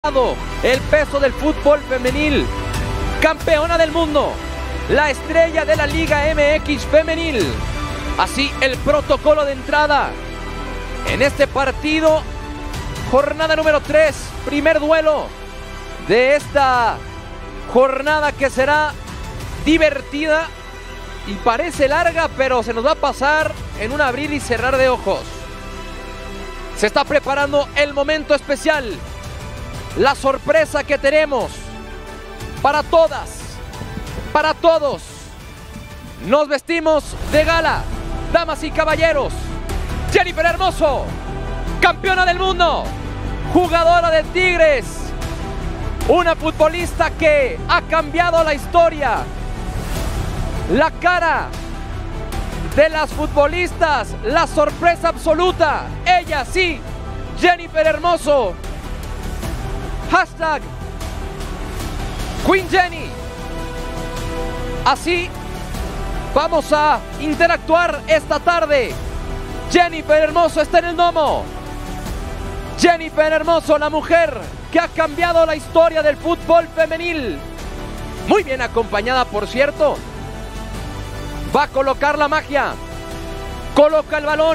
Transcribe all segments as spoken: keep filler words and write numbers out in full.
El peso del fútbol femenil, campeona del mundo, la estrella de la Liga M X femenil. Así el protocolo de entrada en este partido, jornada número tres, primer duelo de esta jornada que será divertida y parece larga, pero se nos va a pasar en un abrir y cerrar de ojos. Se está preparando el momento especial, la sorpresa que tenemos para todas, para todos. Nos vestimos de gala, damas y caballeros. Jennifer Hermoso, campeona del mundo, jugadora de Tigres, una futbolista que ha cambiado la historia, la cara de las futbolistas, la sorpresa absoluta. Ella sí, Jennifer Hermoso. Hashtag Queen Jenny. Así vamos a interactuar esta tarde. Jennifer Hermoso está en el domo. Jennifer Hermoso, la mujer que ha cambiado la historia del fútbol femenil. Muy bien acompañada, por cierto. Va a colocar la magia. Coloca el balón.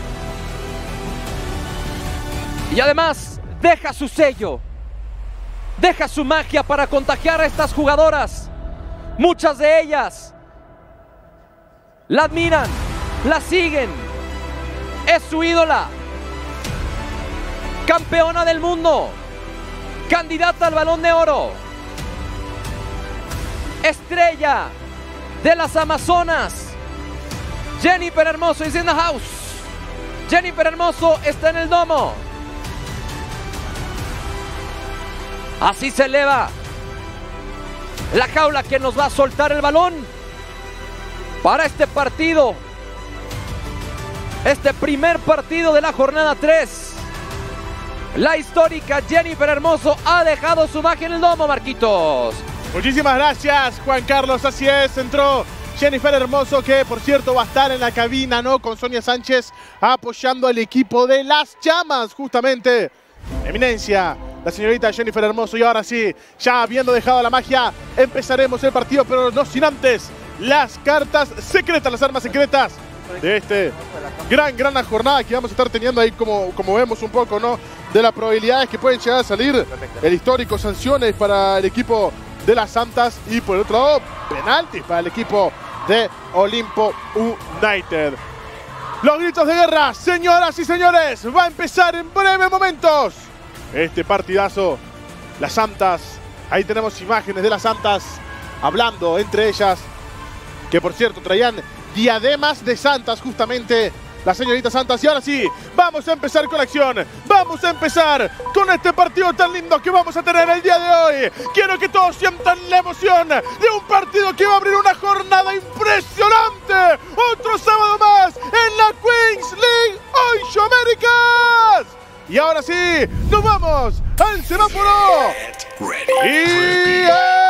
Y además deja su sello. Deja su magia para contagiar a estas jugadoras. Muchas de ellas la admiran, la siguen. Es su ídola. Campeona del mundo. Candidata al Balón de Oro. Estrella de las Amazonas. Jennifer Hermoso is in the house. Jennifer Hermoso está en el domo. Así se eleva la jaula que nos va a soltar el balón para este partido. Este primer partido de la jornada tres. La histórica Jennifer Hermoso ha dejado su magia en el domo, Marquitos. Muchísimas gracias, Juan Carlos. Así es, entró Jennifer Hermoso, que por cierto va a estar en la cabina, ¿no? Con Sonia Sánchez apoyando al equipo de las Llamas, justamente. Eminencia, la señorita Jennifer Hermoso. Y ahora sí, ya habiendo dejado la magia, empezaremos el partido, pero no sin antes las cartas secretas, las armas secretas de este gran, gran jornada que vamos a estar teniendo ahí, como, como vemos un poco, ¿no? De las probabilidades que pueden llegar a salir. El histórico, sanciones para el equipo de las Santas y por el otro lado, penaltis para el equipo de Olimpo United. Los gritos de guerra, señoras y señores, va a empezar en breves momentos este partidazo. Las Santas, ahí tenemos imágenes de las Santas hablando entre ellas, que por cierto traían diademas de Santas justamente las señoritas Santas. Y ahora sí, vamos a empezar con la acción. Vamos a empezar con este partido tan lindo que vamos a tener el día de hoy. Quiero que todos sientan la emoción de un partido que va a abrir una jornada impresionante. Otro sábado más en la Queens League ocho Américas. Y ahora sí, nos vamos al semáforo. Y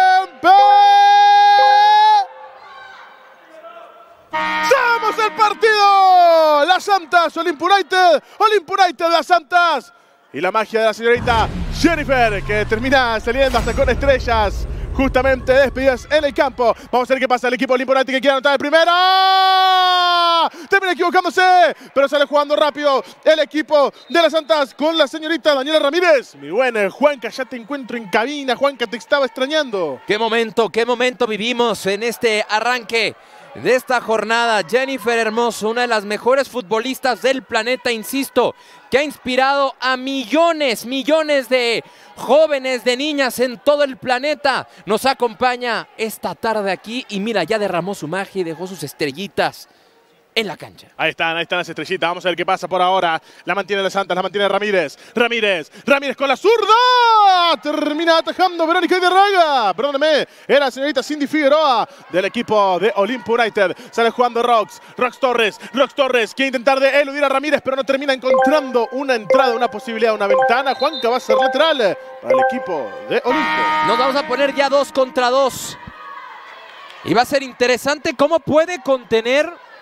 ¡empezamos el partido! Las Santas, Olimpo United, Olimpo United, las Santas. Y la magia de la señorita Jennifer, que termina saliendo hasta con estrellas. Justamente despedidas en el campo. Vamos a ver qué pasa el equipo Olimpo United, que quiere anotar el primero. Termina equivocándose, pero sale jugando rápido el equipo de las Santas con la señorita Daniela Ramírez. Mi buena, Juanca, ya te encuentro en cabina. Juanca, te estaba extrañando. Qué momento, qué momento vivimos en este arranque de esta jornada. Jennifer Hermoso, una de las mejores futbolistas del planeta, insisto, que ha inspirado a millones, millones de jóvenes, de niñas en todo el planeta. Nos acompaña esta tarde aquí y mira, ya derramó su magia y dejó sus estrellitas en la cancha. Ahí están, ahí están las estrellitas. Vamos a ver qué pasa por ahora. La mantiene las Santas, la mantiene Ramírez. Ramírez, Ramírez con la zurda. Termina atajando Verónica Iderraga. Perdóneme, era la señorita Cindy Figueroa del equipo de Olimpo United. Sale jugando Rox, Rox Torres, Rox Torres. Quiere intentar de eludir a Ramírez, pero no termina encontrando una entrada, una posibilidad, una ventana. Juanca va a ser lateral para el equipo de Olimpo. Nos vamos a poner ya dos contra dos. Y va a ser interesante cómo puede contener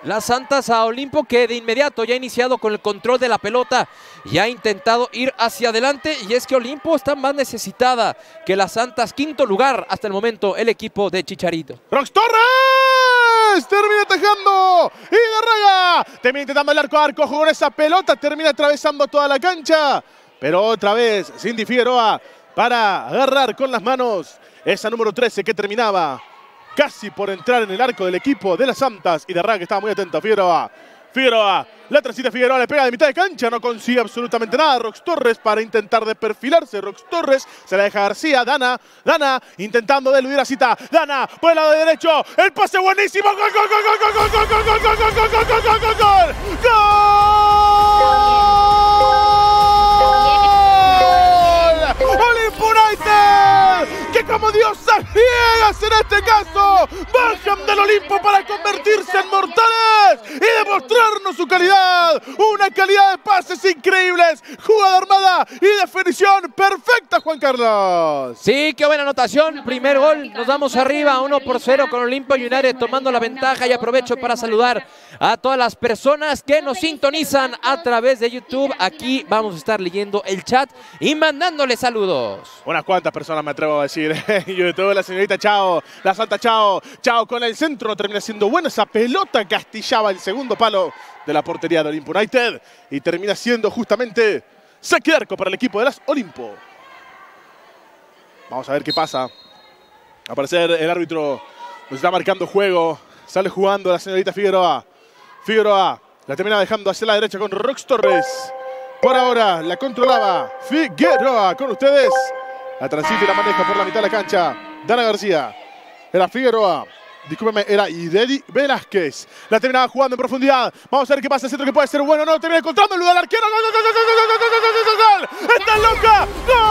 las Santas a Olimpo, que de inmediato ya ha iniciado con el control de la pelota y ha intentado ir hacia adelante. Y es que Olimpo está más necesitada que las Santas. Quinto lugar hasta el momento el equipo de Chicharito. ¡Rox Torres! Termina atajando. Y de Raga termina intentando el arco a arco. Jugó con esa pelota. Termina atravesando toda la cancha. Pero otra vez Cindy Figueroa para agarrar con las manos esa número trece que terminaba casi por entrar en el arco del equipo de las Santas. Y de Raga que estaba muy atento. Figueroa. Figueroa. La transita Figueroa, le pega de mitad de cancha, no consigue absolutamente nada. Rox Torres para intentar de perfilarse. Rox Torres se la deja García. Dana, Dana intentando de eludir a Cita. Dana por el lado de derecho. El pase buenísimo. ¡Gol, gol, gol, gol, gol, gol, gol, gol, gol, gol, gol, gol, gol, gol, gol! ¡Gol! ¡Olimpo United! ¡Que como diosas griegas en este caso! ¡Bajan del Olimpo para convertirse en mortales! ¡Y demostrarnos su calidad! ¡Una calidad de pases increíbles! ¡Jugada armada y definición perfecta, Juan Carlos! Sí, qué buena anotación. Primer gol, nos vamos arriba, uno por cero con Olimpo United tomando la ventaja. Y aprovecho para saludar a todas las personas que nos sintonizan a través de YouTube. Aquí vamos a estar leyendo el chat y mandándole saludos. Unas cuantas personas me atrevo a decir. YouTube, la señorita Chao, la Santa Chao. Chao con el centro, no termina siendo bueno. Esa pelota castillaba el segundo palo de la portería de Olimpo United. Y termina siendo justamente saque de arco para el equipo de las Olimpo. Vamos a ver qué pasa. Al parecer el árbitro nos está marcando juego. Sale jugando la señorita Figueroa. Figueroa la termina dejando hacia la derecha con Rox Torres. Por ahora la controlaba Figueroa con ustedes. La transita y la maneja por la mitad de la cancha. Dana García. Era Figueroa. Discúlpeme, era Idedi Velázquez. La terminaba jugando en profundidad. Vamos a ver qué pasa. El centro que puede ser bueno. No, termina encontrando el lugar del arquero. ¡Gol, gol, gol, gol, gol, gol, gol, gol, gol, gol! ¡Está loca!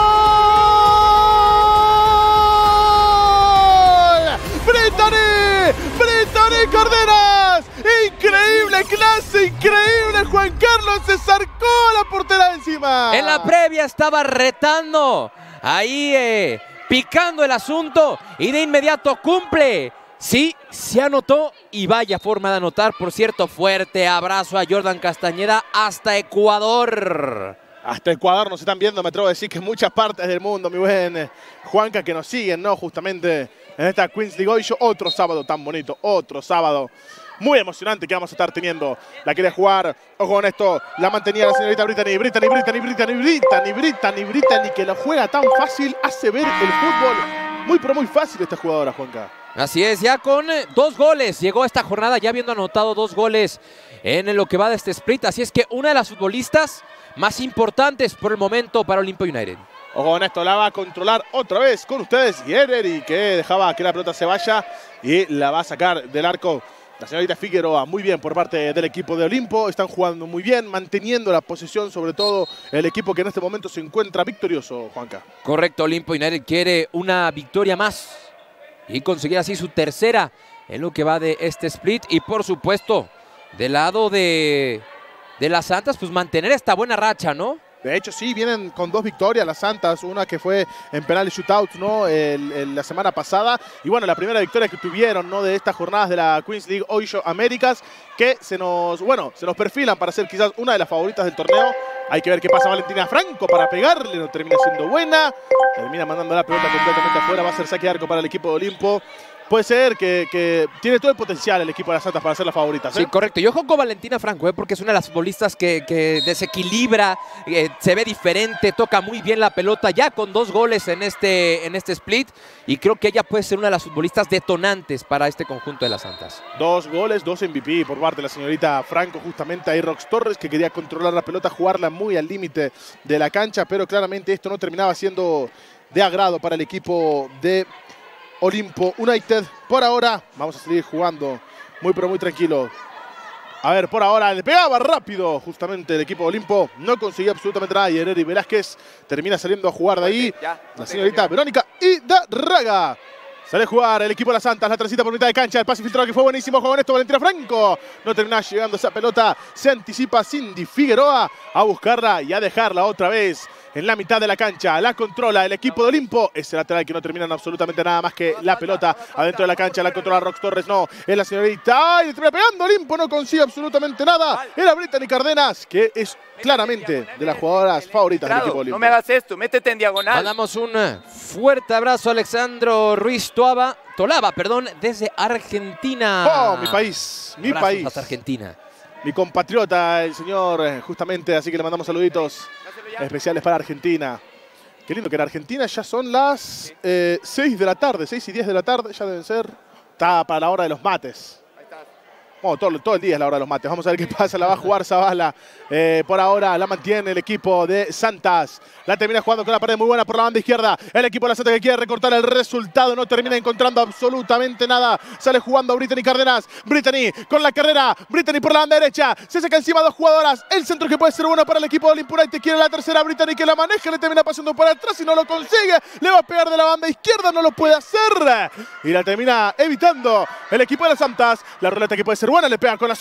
¡Gol! ¡Brittany! ¡Brittany Cardenas! ¡Increíble clase! ¡Increíble! Juan Carlos se sacó la portera encima. En la previa estaba retando. Ahí eh, picando el asunto. Y de inmediato cumple. Sí, se anotó y vaya forma de anotar. Por cierto, fuerte abrazo a Jordan Castañeda hasta Ecuador. Hasta Ecuador nos están viendo, me atrevo a decir que en muchas partes del mundo, mi buen Juanca, que nos siguen, ¿no? Justamente en esta Queens League Hoy Show. Otro sábado tan bonito, otro sábado muy emocionante que vamos a estar teniendo. La quiere jugar, ojo con esto, la mantenía la señorita Brittany, Brittany, Brittany, Brittany, Brittany, Brittany, Brittany, que lo juega tan fácil, hace ver el fútbol muy, pero muy fácil esta jugadora, Juanca. Así es, ya con dos goles llegó esta jornada, ya habiendo anotado dos goles en lo que va de este split. Así es que una de las futbolistas más importantes por el momento para Olimpo United. Ojo con esto, la va a controlar otra vez con ustedes Guerreri, que dejaba que la pelota se vaya y la va a sacar del arco la señorita Figueroa. Muy bien por parte del equipo de Olimpo, están jugando muy bien, manteniendo la posesión, sobre todo el equipo que en este momento se encuentra victorioso, Juanca. Correcto, Olimpo United quiere una victoria más y conseguir así su tercera en lo que va de este split. Y por supuesto, del lado de, de las Santas, pues mantener esta buena racha, ¿no? De hecho, sí, vienen con dos victorias las Santas, una que fue en penal y shootouts, ¿no? El, el, la semana pasada. Y bueno, la primera victoria que tuvieron, ¿no? De estas jornadas de la Queens League Hoy Show Américas, que se nos, bueno, se nos perfilan para ser quizás una de las favoritas del torneo. Hay que ver qué pasa Valentina Franco para pegarle, no termina siendo buena. Termina mandando la pelota completamente afuera, va a ser saque de arco para el equipo de Olimpo. Puede ser que, que tiene todo el potencial el equipo de las Santas para ser las favoritas, ¿eh? Sí, correcto. Y ojo con Valentina Franco, ¿eh? Porque es una de las futbolistas que, que desequilibra, eh, se ve diferente, toca muy bien la pelota, ya con dos goles en este, en este split. Y creo que ella puede ser una de las futbolistas detonantes para este conjunto de las Santas. Dos goles, dos M V P por parte de la señorita Franco. Justamente ahí Rox Torres, que quería controlar la pelota, jugarla muy al límite de la cancha. Pero claramente esto no terminaba siendo de agrado para el equipo de Olimpo United. Por ahora vamos a seguir jugando muy pero muy tranquilo. A ver, por ahora le pegaba rápido justamente el equipo de Olimpo. No conseguía absolutamente nada y Guerreri Velázquez termina saliendo a jugar de ahí. La señorita Verónica Idarraga. Sale a jugar el equipo de las Santas, la transita por mitad de cancha, el pase filtrado que fue buenísimo, con esto Valentina Franco. No termina llegando esa pelota, se anticipa Cindy Figueroa a buscarla y a dejarla otra vez en la mitad de la cancha. La controla el equipo de Olimpo. Ese lateral que no terminan absolutamente nada más que la pelota adentro de la cancha. La controla Rox Torres, no. Es la señorita. ¡Ay! Le termina pegando. Olimpo no consigue absolutamente nada. Era Brittany Cárdenas, que es claramente de las jugadoras favoritas del equipo de Olimpo. No me hagas esto, métete en diagonal. Mandamos un fuerte abrazo a Alexandro Ruiz Toaba, Tolaba, perdón, desde Argentina. ¡Oh, mi país! Mi Abrazos país. hasta Argentina. Mi compatriota, el señor, justamente, así que le mandamos saluditos especiales para Argentina. Qué lindo que en Argentina ya son las eh, seis de la tarde, seis y diez de la tarde, ya deben ser. Está para la hora de los mates. Bueno, todo, todo el día es la hora de los mates. Vamos a ver qué pasa. La va a jugar Zavala. Eh, por ahora la mantiene el equipo de Santas. La termina jugando con la pared muy buena por la banda izquierda. El equipo de la Santa que quiere recortar el resultado. No termina encontrando absolutamente nada. Sale jugando Brittany Cárdenas. Brittany con la carrera. Brittany por la banda derecha. Se saca encima dos jugadoras. El centro que puede ser bueno para el equipo de Olimpo United. Quiere la tercera. Brittany que la maneja. Le termina pasando por atrás y no lo consigue. Le va a pegar de la banda izquierda. No lo puede hacer. Y la termina evitando el equipo de las Santas. La ruleta que puede ser buena. Le pega con la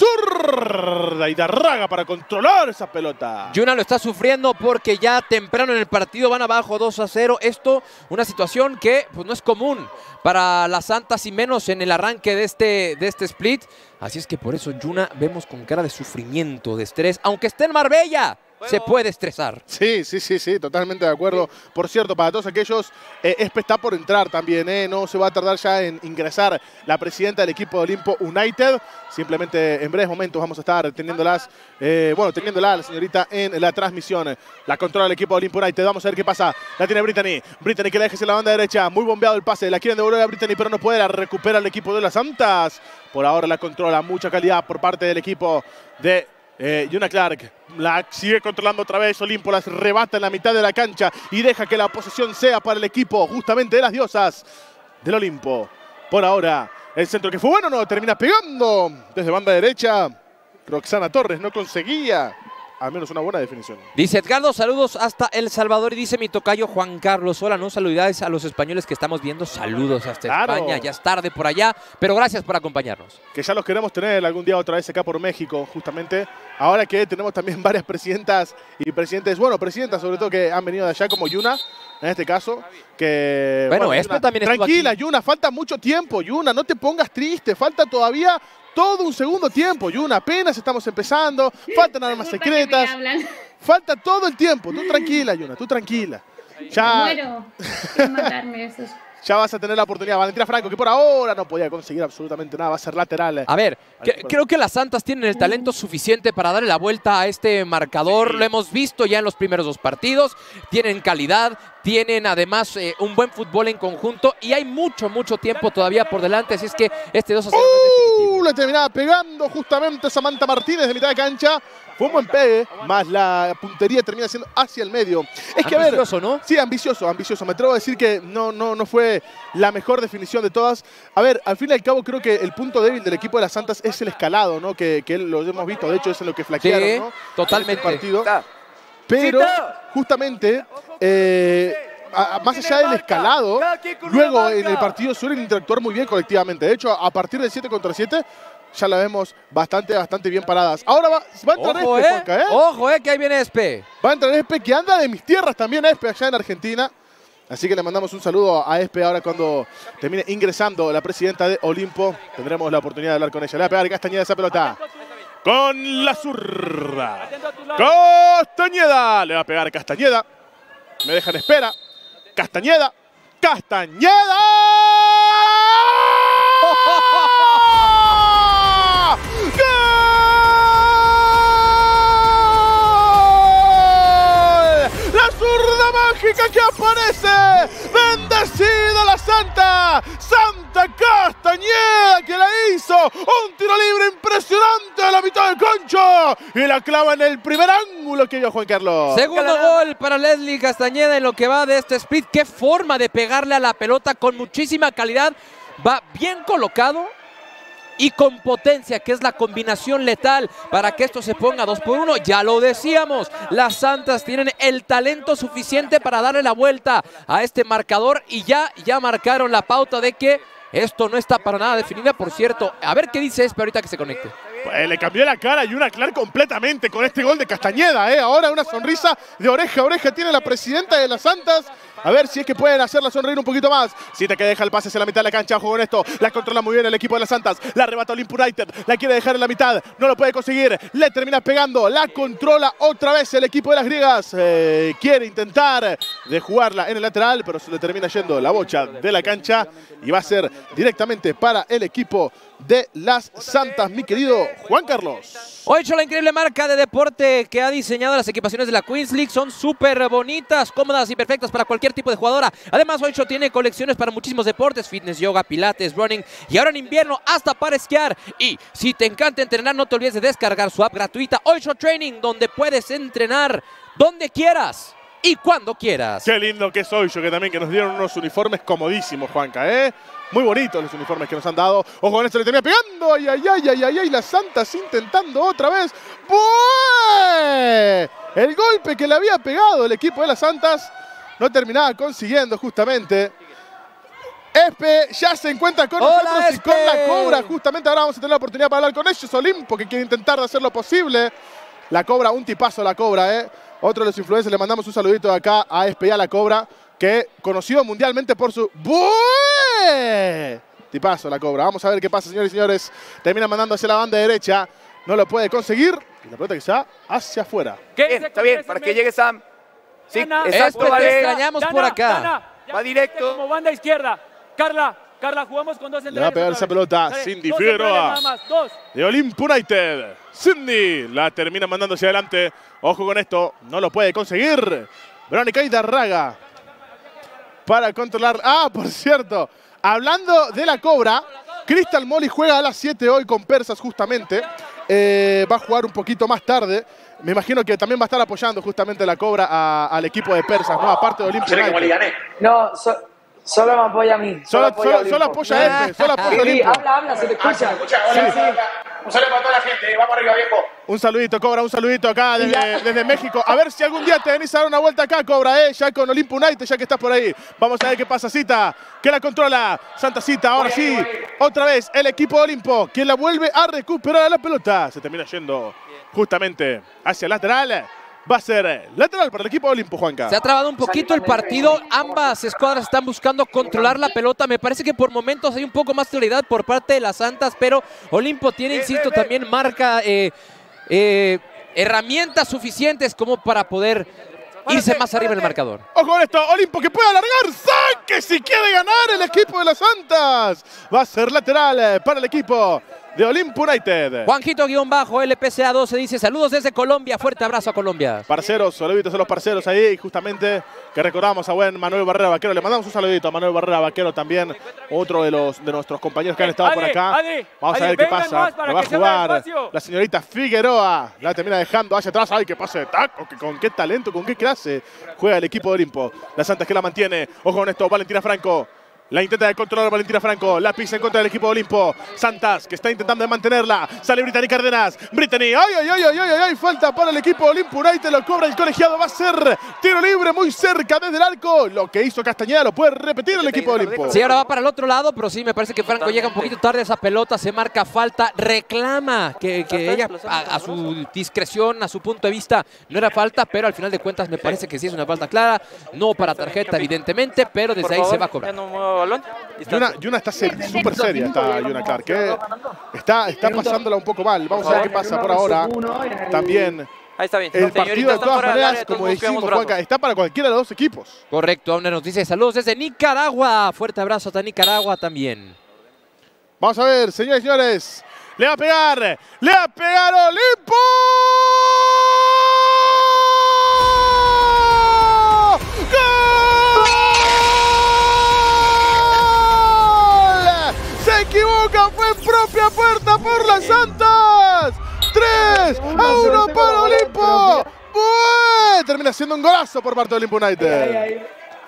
zurda. Y Darraga para controlar esa pelota. Yuna lo está sufriendo porque ya temprano en el partido van abajo dos a cero. Esto, una situación que pues, no es común para las Santas y menos en el arranque de este, de este split. Así es que por eso Yuna vemos con cara de sufrimiento, de estrés. Aunque esté en Marbella, se puede estresar. Sí, sí, sí, sí, totalmente de acuerdo. Por cierto, para todos aquellos, eh, Espe está por entrar también, ¿eh? No se va a tardar ya en ingresar la presidenta del equipo de Olimpo United. Simplemente en breves momentos vamos a estar teniéndolas, eh, bueno, teniéndola la señorita en la transmisión. La controla el equipo de Olimpo United. Vamos a ver qué pasa. La tiene Brittany. Brittany que la deja en la banda derecha. Muy bombeado el pase. La quieren devolver a Brittany, pero no puede. La recupera el equipo de las Santas. Por ahora la controla. Mucha calidad por parte del equipo de Eh, Yuna Clark. La sigue controlando otra vez. Olimpo las rebata en la mitad de la cancha y deja que la posesión sea para el equipo justamente de las diosas del Olimpo. Por ahora, el centro que fue bueno no termina pegando desde banda derecha. Roxana Torres no conseguía al menos una buena definición. Dice Edgardo, saludos hasta El Salvador. Y dice mi tocayo Juan Carlos, hola, no saludades a los españoles que estamos viendo. Saludos hasta Claro. España, ya es tarde por allá, pero gracias por acompañarnos. Que ya los queremos tener algún día otra vez acá por México, justamente. Ahora que tenemos también varias presidentas y presidentes, bueno, presidentas sobre todo que han venido de allá, como Yuna, en este caso. Que, Bueno, Espe Yuna, también estuvo tranquila, aquí. Yuna, falta mucho tiempo, Yuna, no te pongas triste, falta todavía todo un segundo tiempo, Yuna, apenas estamos empezando, faltan armas Disculpa que me secretas, hablan. falta todo el tiempo, tú tranquila, Yuna, tú tranquila. Ya, Muero. Quieren matarme esos. ya vas a tener la oportunidad. Valentina Franco, que por ahora no podía conseguir absolutamente nada, va a ser lateral. A ver, que- creo que las Santas tienen el talento suficiente para darle la vuelta a este marcador. Lo hemos visto ya en los primeros dos partidos. Tienen calidad, tienen además eh, un buen fútbol en conjunto y hay mucho, mucho tiempo todavía por delante. Así es que este dos a cero no es definitivo. Uh, le terminaba pegando justamente Samantha Martínez de mitad de cancha. Fue un buen pegue, más la puntería termina siendo hacia el medio. Es que Ambicioso, a ver, ¿no? Sí, ambicioso, ambicioso. Me atrevo a decir que no, no, no fue la mejor definición de todas. A ver, al fin y al cabo creo que el punto débil del equipo de las Santas es el escalado, ¿no? Que, que lo hemos visto, de hecho es en lo que flaquearon, Sí, ¿no? totalmente. En este partido. Está. Pero Cita. justamente, eh, a- a- más allá del escalado, luego en el partido suelen interactuar muy bien colectivamente. De hecho, a partir del siete contra siete ya la vemos bastante, bastante bien paradas. Ahora va, va a entrar Ojo, Espe, eh. Juanca, ¿eh? Ojo, eh, que ahí viene Espe. Va a entrar Espe, que anda de mis tierras también, Espe, allá en Argentina. Así que le mandamos un saludo a Espe ahora cuando termine ingresando la presidenta de Olimpo. Tendremos la oportunidad de hablar con ella. Le va a pegar Castañeda esa pelota. Con la zurda. Castañeda. Le va a pegar Castañeda. Me dejan espera. Castañeda. Castañeda. ¡Gol! La zurda mágica que aparece. Bendecida la Santa. Santa Castañeda que la hizo. Un tiro libre impresionante a la mitad del concho. Y la clava en el primer ángulo que dio Juan Carlos. Segundo gol para Leslie Castañeda en lo que va de este split. Qué forma de pegarle a la pelota con muchísima calidad. Va bien colocado y con potencia, que es la combinación letal para que esto se ponga dos por uno. Ya lo decíamos, las Santas tienen el talento suficiente para darle la vuelta a este marcador y ya, ya marcaron la pauta de que esto no está para nada definida. Por cierto, a ver qué dice Espe ahorita que se conecte. Eh, le cambió la cara y una Clark completamente con este gol de Castañeda. Eh. Ahora una sonrisa de oreja a oreja tiene la presidenta de las Santas. A ver si es que pueden hacerla sonreír un poquito más. Siete que deja el pase hacia la mitad de la cancha. Ojo con esto. La controla muy bien el equipo de las Santas. La arrebata Olimpo United. La quiere dejar en la mitad. No lo puede conseguir. Le termina pegando. La controla otra vez el equipo de las griegas. Eh, quiere intentar de jugarla en el lateral, pero se le termina yendo la bocha de la cancha. Y va a ser directamente para el equipo de las Santas, mi querido Juan Carlos. Ocho, la increíble marca de deporte que ha diseñado las equipaciones de la Queens League son súper bonitas, cómodas y perfectas para cualquier tipo de jugadora. Además, Ocho tiene colecciones para muchísimos deportes, fitness, yoga, pilates, running y ahora en invierno hasta para esquiar. Y si te encanta entrenar, no te olvides de descargar su app gratuita Ocho Training, donde puedes entrenar donde quieras y cuando quieras. Qué lindo que soy yo, que también que nos dieron unos uniformes comodísimos, Juanca, ¿eh? Muy bonitos los uniformes que nos han dado. Ojo con esto, le termina pegando. Ay, ay, ay, ay, ay, ay. Las Santas intentando otra vez. ¡Bueh! El golpe que le había pegado el equipo de las Santas no terminaba consiguiendo justamente. Espe ya se encuentra con Hola, nosotros y Espe. con la Cobra. Justamente ahora vamos a tener la oportunidad para hablar con ellos. Olimpo, que quiere intentar de hacer lo posible. La Cobra, un tipazo la Cobra, ¿eh? Otro de los influencers, le mandamos un saludito de acá a Espe y a la Cobra, que conocido mundialmente por su... ¡Bueh! Tipazo la Cobra. Vamos a ver qué pasa, señores y señores. Termina mandando hacia la banda derecha. No lo puede conseguir. Y la pelota que está hacia afuera. Bien, está bien, para que llegue Sam. Sí, Dana, exacto, Espe, te vale. extrañamos Dana, por acá. Dana, ya Va directo. Como banda izquierda. Carla, Carla, jugamos con dos Le va a pegar esa pelota Cindy dos Figueroa. centrales nada más, dos. De Olimpo United. Cindy la termina mandando hacia adelante. Ojo con esto. No lo puede conseguir. Verónica Idarraga. Para controlar. Ah, por cierto. Hablando de la Cobra. Crystal Molly juega a las siete hoy con Persas justamente. Eh, va a jugar un poquito más tarde. Me imagino que también va a estar apoyando justamente la Cobra a- al equipo de Persas, ¿no? Aparte de Olimpo United. No, so- solo me apoya a mí. Solo, apoya a solo, Olimpo. solo apoya a Espe. Solo apoya a Sí, Olimpo. habla, habla, se te escucha. Un saludo para toda la gente, vamos arriba, viejo. Un saludito, Cobra, un saludito acá desde, desde México. A ver si algún día te venís a dar una vuelta acá, Cobra, ¿eh? Ya con Olimpo United, ya que estás por ahí. Vamos a ver qué pasa, Cita, que la controla. Santa Cita, ahora sí. Otra vez el equipo de Olimpo, quien la vuelve a recuperar la pelota. Se termina yendo justamente hacia el lateral. Va a ser lateral para el equipo de Olimpo, Juanca. Se ha trabado un poquito el partido. Ambas escuadras están buscando controlar la pelota. Me parece que por momentos hay un poco más claridad por parte de las Santas, pero Olimpo tiene, insisto, también marca eh, eh, herramientas suficientes como para poder irse más arriba en el marcador. Ojo con esto, Olimpo que puede alargar. ¡Saque si quiere ganar el equipo de las Santas! Va a ser lateral para el equipo de Olimpo United. Juanjito-L P C A doce dice saludos desde Colombia. Fuerte abrazo a Colombia. Parceros, saluditos a los parceros ahí. Y justamente que recordamos a buen Manuel Barrera Vaquero. Le mandamos un saludito a Manuel Barrera Vaquero también. Otro de los de nuestros compañeros que han estado por Adi, acá. Adi, Vamos a Adi, ver qué vengan pasa. más para Lo va a que se abra jugar espacio. la señorita Figueroa. La termina dejando hacia atrás. ¡Ay, qué pase de taco! Que con qué talento, con qué clase juega el equipo de Olimpo. La Santas que la mantiene. Ojo con esto, Valentina Franco. La intenta de controlar Valentina Franco. La pisa en contra del equipo de Olimpo. Santas, que está intentando de mantenerla. Sale Brittany Cárdenas. Brittany. ¡Ay, ay, ay, ay, ay, ay! Falta para el equipo de Olimpo United. Lo cobra el colegiado. Va a ser tiro libre muy cerca desde el arco. Lo que hizo Castañeda lo puede repetir el equipo de Olimpo. Sí, ahora va para el otro lado, pero sí, me parece que Franco llega un poquito tarde a esa pelota, se marca falta, reclama que, que ella a, a su discreción, a su punto de vista, no era falta, pero al final de cuentas me parece que sí es una falta clara, no para tarjeta evidentemente, pero desde ahí se va a cobrar. Yuna, Yuna está súper seria, está Yuna Clark. ¿eh? Está, está pasándola un poco mal. Vamos a ver qué pasa por ahora. También Ahí está bien. el partido de todas maneras, como dijimos, Juanca, está para cualquiera de los dos equipos. Correcto, Abner nos dice saludos desde Nicaragua. Fuerte abrazo hasta Nicaragua también. Vamos a ver, señores y señores. Le va a pegar, le va a pegar Olimpo. ¡Gol! Se equivoca, fue en propia puerta por las Santas. tres a uno para Olimpo. ¡Bue! Termina siendo un golazo por parte de Olimpo United.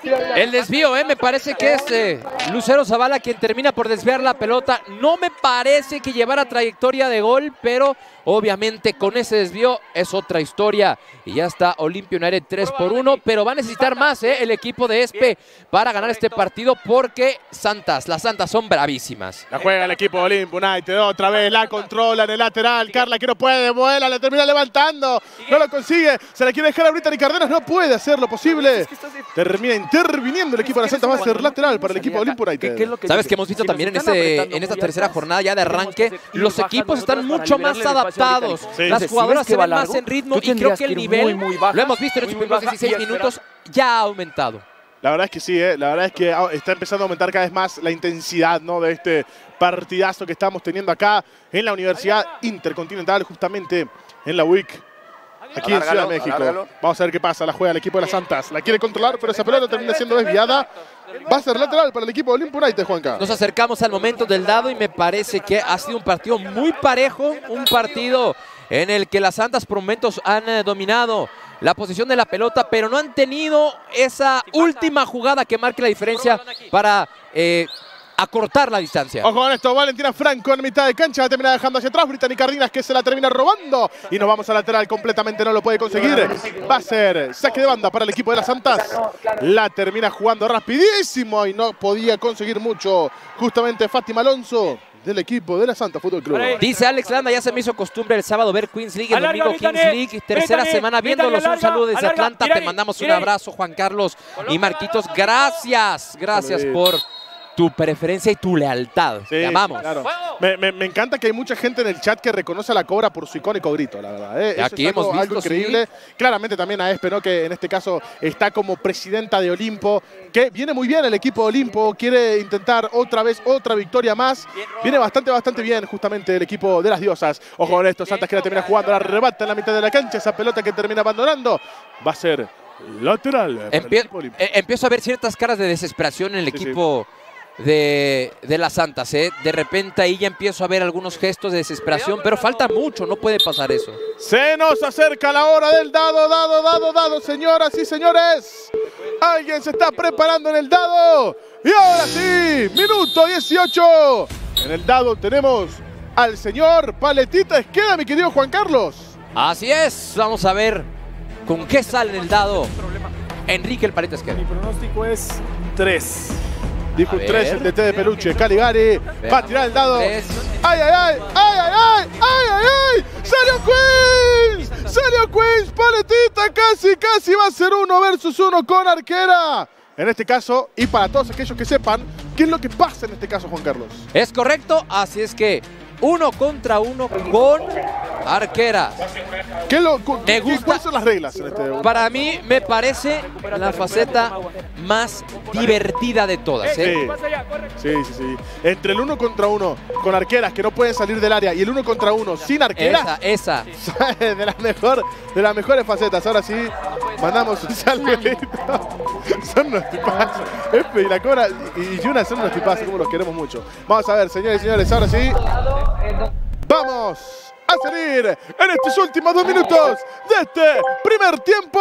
El desvío, eh, me parece que es eh, Lucero Zavala quien termina por desviar la pelota. No me parece que llevara trayectoria de gol, pero obviamente con ese desvío es otra historia. Y ya está Olimpia United tres por uno, pero va a necesitar más eh, el equipo de Espe para ganar este partido porque Santas, las Santas son bravísimas. La juega el equipo de Olimpia United, otra vez la controla en el lateral. Carla que no puede, vuela, la termina levantando. No lo consigue, se la quiere dejar a Brittany Cardenas, no puede hacer lo posible. Termina interviniendo el equipo de la Santa, va a ser lateral para el equipo de Olimpia United. Sabes que hemos visto también en, este, en esta tercera jornada ya de arranque, los equipos están mucho más adaptados. Sí. Las jugadoras se ven más en ritmo y creo que el nivel, muy, muy baja, lo hemos visto en estos primeros dieciséis minutos, ya ha aumentado. La verdad es que sí, ¿eh? La verdad es que está empezando a aumentar cada vez más la intensidad, ¿no?, de este partidazo que estamos teniendo acá en la Universidad Intercontinental, justamente en la U I C, aquí en Ciudad de México. Alárgalo. Vamos a ver qué pasa, la juega el equipo de las Santas. La quiere controlar, pero esa pelota termina siendo desviada. Va a ser lateral para el equipo de Olimpia United, Juanca. Nos acercamos al momento del dado y me parece que ha sido un partido muy parejo, un partido en el que las Santas por momentos han eh, dominado la posición de la pelota, pero no han tenido esa última jugada que marque la diferencia para eh, acortar la distancia. Ojo con esto, Valentina Franco en mitad de cancha, termina dejando hacia atrás, Brittany Cardenas que se la termina robando y nos vamos a lateral completamente, no lo puede conseguir. Va a ser saque de banda para el equipo de las Santas. La termina jugando rapidísimo y no podía conseguir mucho justamente Fátima Alonso del equipo de la Santa Fútbol Club. Dice Alex Landa, ya se me hizo costumbre el sábado ver Queens League, el domingo Kings League, tercera semana viéndolos. Un saludo desde Atlanta, te mandamos un abrazo, Juan Carlos y Marquitos. Gracias, gracias por tu preferencia y tu lealtad. Sí, te amamos. Claro. Me, me, me encanta que hay mucha gente en el chat que reconoce a la Cobra por su icónico grito, la verdad. ¿eh? Eso Aquí es algo, hemos visto, algo increíble. Sí. Claramente también a Espe, ¿no?, que en este caso está como presidenta de Olimpo, que viene muy bien el equipo de Olimpo, quiere intentar otra vez otra victoria más. Viene bastante, bastante bien justamente el equipo de las diosas. Ojo con esto, Santas que la termina jugando, la rebata en la mitad de la cancha, esa pelota que termina abandonando. Va a ser lateral. Empie eh, empiezo a ver ciertas caras de desesperación en el sí, equipo sí. De, de las Santas, ¿eh? De repente ahí ya empiezo a ver algunos gestos de desesperación, pero falta mucho, no puede pasar eso. Se nos acerca la hora del dado, dado, dado, dado, señoras y señores. Alguien se está preparando en el dado. Y ahora sí, minuto dieciocho. En el dado tenemos al señor Paletita Esqueda, mi querido Juan Carlos. Así es, vamos a ver con qué sale en el dado Enrique el Paleta Esqueda. Mi pronóstico es tres. Dijo un tres el D T de Peluche. Caligari va a tirar el dado. Tres. ¡Ay, ay, ay! ¡Ay, ay, ay! ¡Ay, ay, ay! ¡Salió Queens! ¡Salió Queens! Paletita casi, casi va a ser uno versus uno con Arquera. En este caso, y para todos aquellos que sepan, ¿qué es lo que pasa en este caso, Juan Carlos? Es correcto, así es que uno contra uno con Arquera. ¿Qué lo, Me gusta. ¿Cuáles son las reglas en este? Para mí me parece la faceta más divertida de todas, ¿eh? Sí, sí, sí, sí. Entre el uno contra uno con arqueras que no pueden salir del área y el uno contra uno sin arqueras. Esa, esa. De las mejor, de las mejores facetas. Ahora sí, mandamos un saludito. Son unos tipazos. Espe y la Cobra y Yuna son unos tipazos, como los queremos mucho. Vamos a ver, señores y señores, ahora sí. Vamos a salir en estos últimos dos minutos de este primer tiempo.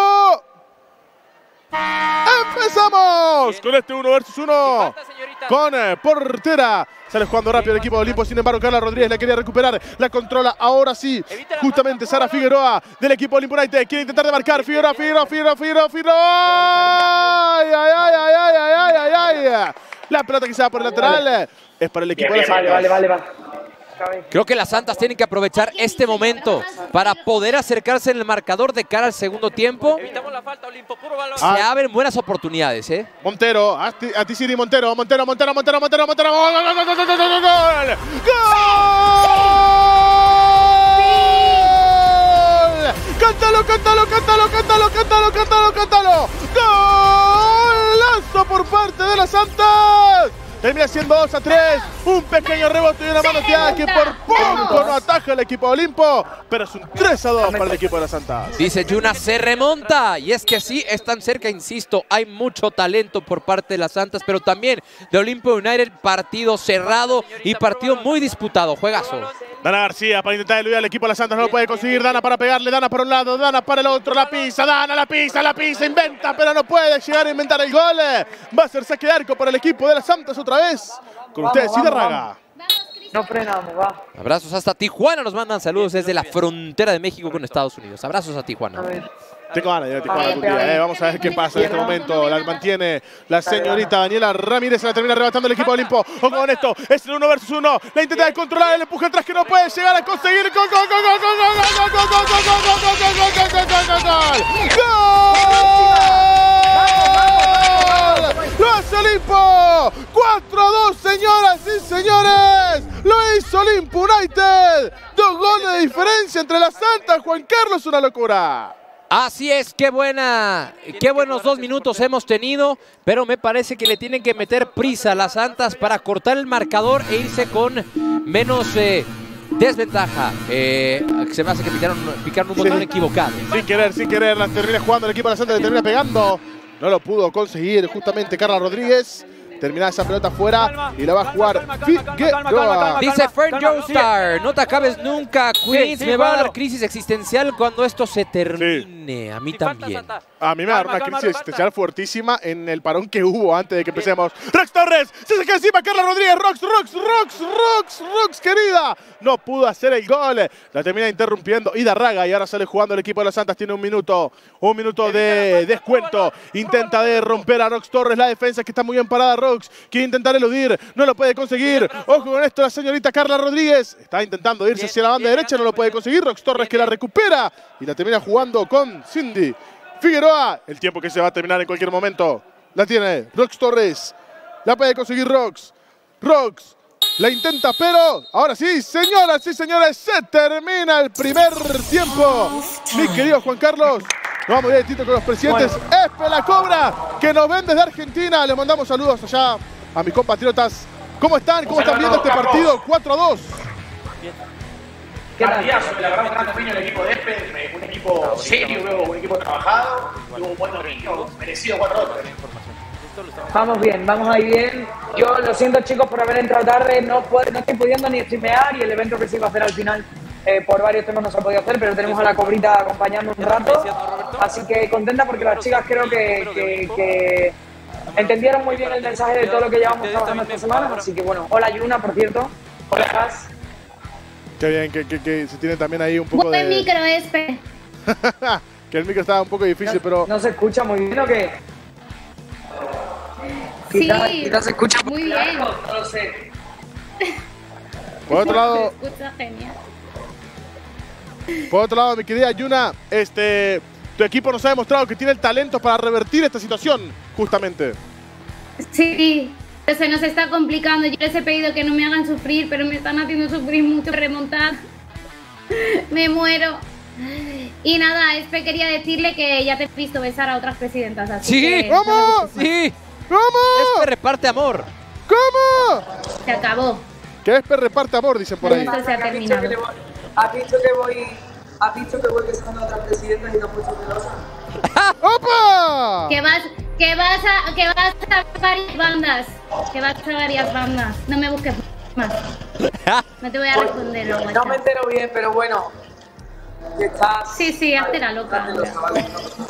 ¡Empezamos! Con este uno versus uno. Con eh, portera. Sale jugando rápido el equipo de Olimpo. Sin embargo, Carla Rodríguez la quería recuperar. La controla ahora sí. Justamente Sara Figueroa del equipo de Olimpo United. Quiere intentar de marcar. Figueroa, Figueroa, Figueroa, Figueroa, Figueroa. ¡Ay, ay, ay, ay, ay, ay, ay, ay! La pelota que se va por el lateral es para el equipo de la Santas. Vale, vale, vale. Creo que las Santas tienen que aprovechar este momento para poder acercarse en el marcador de cara al segundo tiempo. Evitamos la falta, Olimpo, puro balón. Se abren buenas oportunidades, ¿eh? Montero, a ti, a ti Siri Montero, Montero, Montero, Montero, Montero, Montero, gol, gol, gol, gol, gol, gol, gol, gol, gol, cántalo, cántalo, cántalo, cántalo, cántalo, cántalo, cántalo, golazo por parte de las Santas. Termina siendo dos a tres, un pequeño rebote y una manoteada que por poco no ataja el equipo de Olimpo, pero es un tres a dos para el equipo de las Santas. Dice Yuna, se remonta. Y es que sí, están cerca, insisto, hay mucho talento por parte de las Santas, pero también de Olimpo United, partido cerrado y partido muy disputado. Juegazo. Dana García para intentar eludir al equipo de las Santas, no lo puede conseguir. Dana para pegarle, Dana para un lado, Dana para el otro, la pisa, Dana, la pisa, la pisa, inventa, pero no puede llegar a inventar el gol. Va a ser saque de arco para el equipo de las Santas otra vez. Con ustedes, Siderraga. No frenamos, va. Abrazos hasta Tijuana, nos mandan saludos desde la frontera de México con Estados Unidos. Abrazos a Tijuana. A ver. Tengo ganas de ir a Tijuana algún día, eh. Vamos a ver qué pasa en este momento. La mantiene la señorita Daniela Ramírez. Se la termina arrebatando el equipo de Olimpo. Ojo con esto. Es el uno versus uno. La intenta de controlar. El empuje atrás que no puede llegar a conseguir. ¡Gol, gol, gol, gol, gol, gol, gol, gol, gol, gol, gol, gol, gol, gol, gol! ¡Gol! ¡Lo hace Olimpo! cuatro a dos, señoras y señores. Lo hizo Olimpo United. Dos goles de diferencia entre las Santas. Juan Carlos, una locura. Así es, qué buena, qué buenos dos minutos hemos tenido, pero me parece que le tienen que meter prisa a las Santas para cortar el marcador e irse con menos eh, desventaja. Eh, se me hace que picaron, picaron un botón Sí. equivocado. Sin querer, sin querer, la termina jugando el equipo de la Santas, le termina pegando. No lo pudo conseguir justamente Carla Rodríguez. Termina esa pelota afuera y la va a jugar Figueroa. Dice Fern Joestar, no te acabes nunca, Queens, sí, me va a dar claro. crisis existencial cuando esto se termine. A mí también. A mí me da una Calma, calma, crisis Roberta. existencial fuertísima en el parón que hubo antes de que empecemos. Rox Torres, se saca encima Carla Rodríguez. Rox, Rox, Rox, Rox, Rox, querida. No pudo hacer el gol. La termina interrumpiendo Hidarraga y ahora sale jugando el equipo de las Santas. Tiene un minuto, un minuto de descuento. Intenta de romper a Rox Torres la defensa que está muy bien parada. Rox quiere intentar eludir, no lo puede conseguir. Ojo con esto, la señorita Carla Rodríguez está intentando irse hacia la banda derecha, no lo puede conseguir. Rox Torres que la recupera y la termina jugando con Cindy Figueroa. El tiempo que se va a terminar en cualquier momento. La tiene Rox Torres. La puede conseguir Rox. Rox la intenta, pero ahora sí, señoras y señores, se termina el primer tiempo. Mi querido Juan Carlos, nos vamos directito con los presidentes. Espe la Cobra, que nos ven desde Argentina. Les mandamos saludos allá a mis compatriotas. ¿Cómo están? ¿Cómo están viendo este partido? cuatro a dos. ¿Qué tal? Partidazo, la verdad, gran dominio del equipo de Espe, un equipo serio, luego un equipo trabajado, tuvo un buen dominio, merecido cuatro a dos. Vamos bien, vamos ahí bien. Yo lo siento, chicos, por haber entrado tarde. No, puedo- no estoy pudiendo ni streamear y el evento que se iba a hacer al final eh, por varios temas no se ha podido hacer, pero tenemos a la Cobrita acompañando un rato. Así que contenta porque las chicas creo que, que, que entendieron muy bien el mensaje de todo lo que llevamos trabajando esta semana. Así que bueno, hola Yuna, por cierto. Hola Gas. Qué bien, que, que, que se tiene también ahí un poco Buen de... micro, Espe. que el micro estaba un poco difícil, pero... ¿No se escucha muy bien o qué? Sí, Quizás quizás se escucha muy bien. No lo sé. Por otro lado, Se escucha genial. por otro lado, mi querida Yuna, este, tu equipo nos ha demostrado que tiene el talento para revertir esta situación, justamente. Sí, se nos está complicando. Yo les he pedido que no me hagan sufrir, pero me están haciendo sufrir mucho remontar. Me muero. Y nada, Espe quería decirle que ya te he visto besar a otras presidentas. Así Sí, que ¿cómo? Sí, ¿Cómo? Espe reparte amor. ¿Cómo? se acabó. Que Espe reparte amor, dicen por ahí. Esto se ha ¿Has visto que le terminado. voy- ¿Has visto que voy, has visto que voy besando a otras presidentas y te has puesto celosa? ¡Opa! Que vas, que vas a, que vas a varias bandas. Que vas a varias bandas. No me busques más. No te voy a responder luego. No me entero bien, pero bueno. Que estás... Sí, sí, hazte la loca. celosa, ¿vale?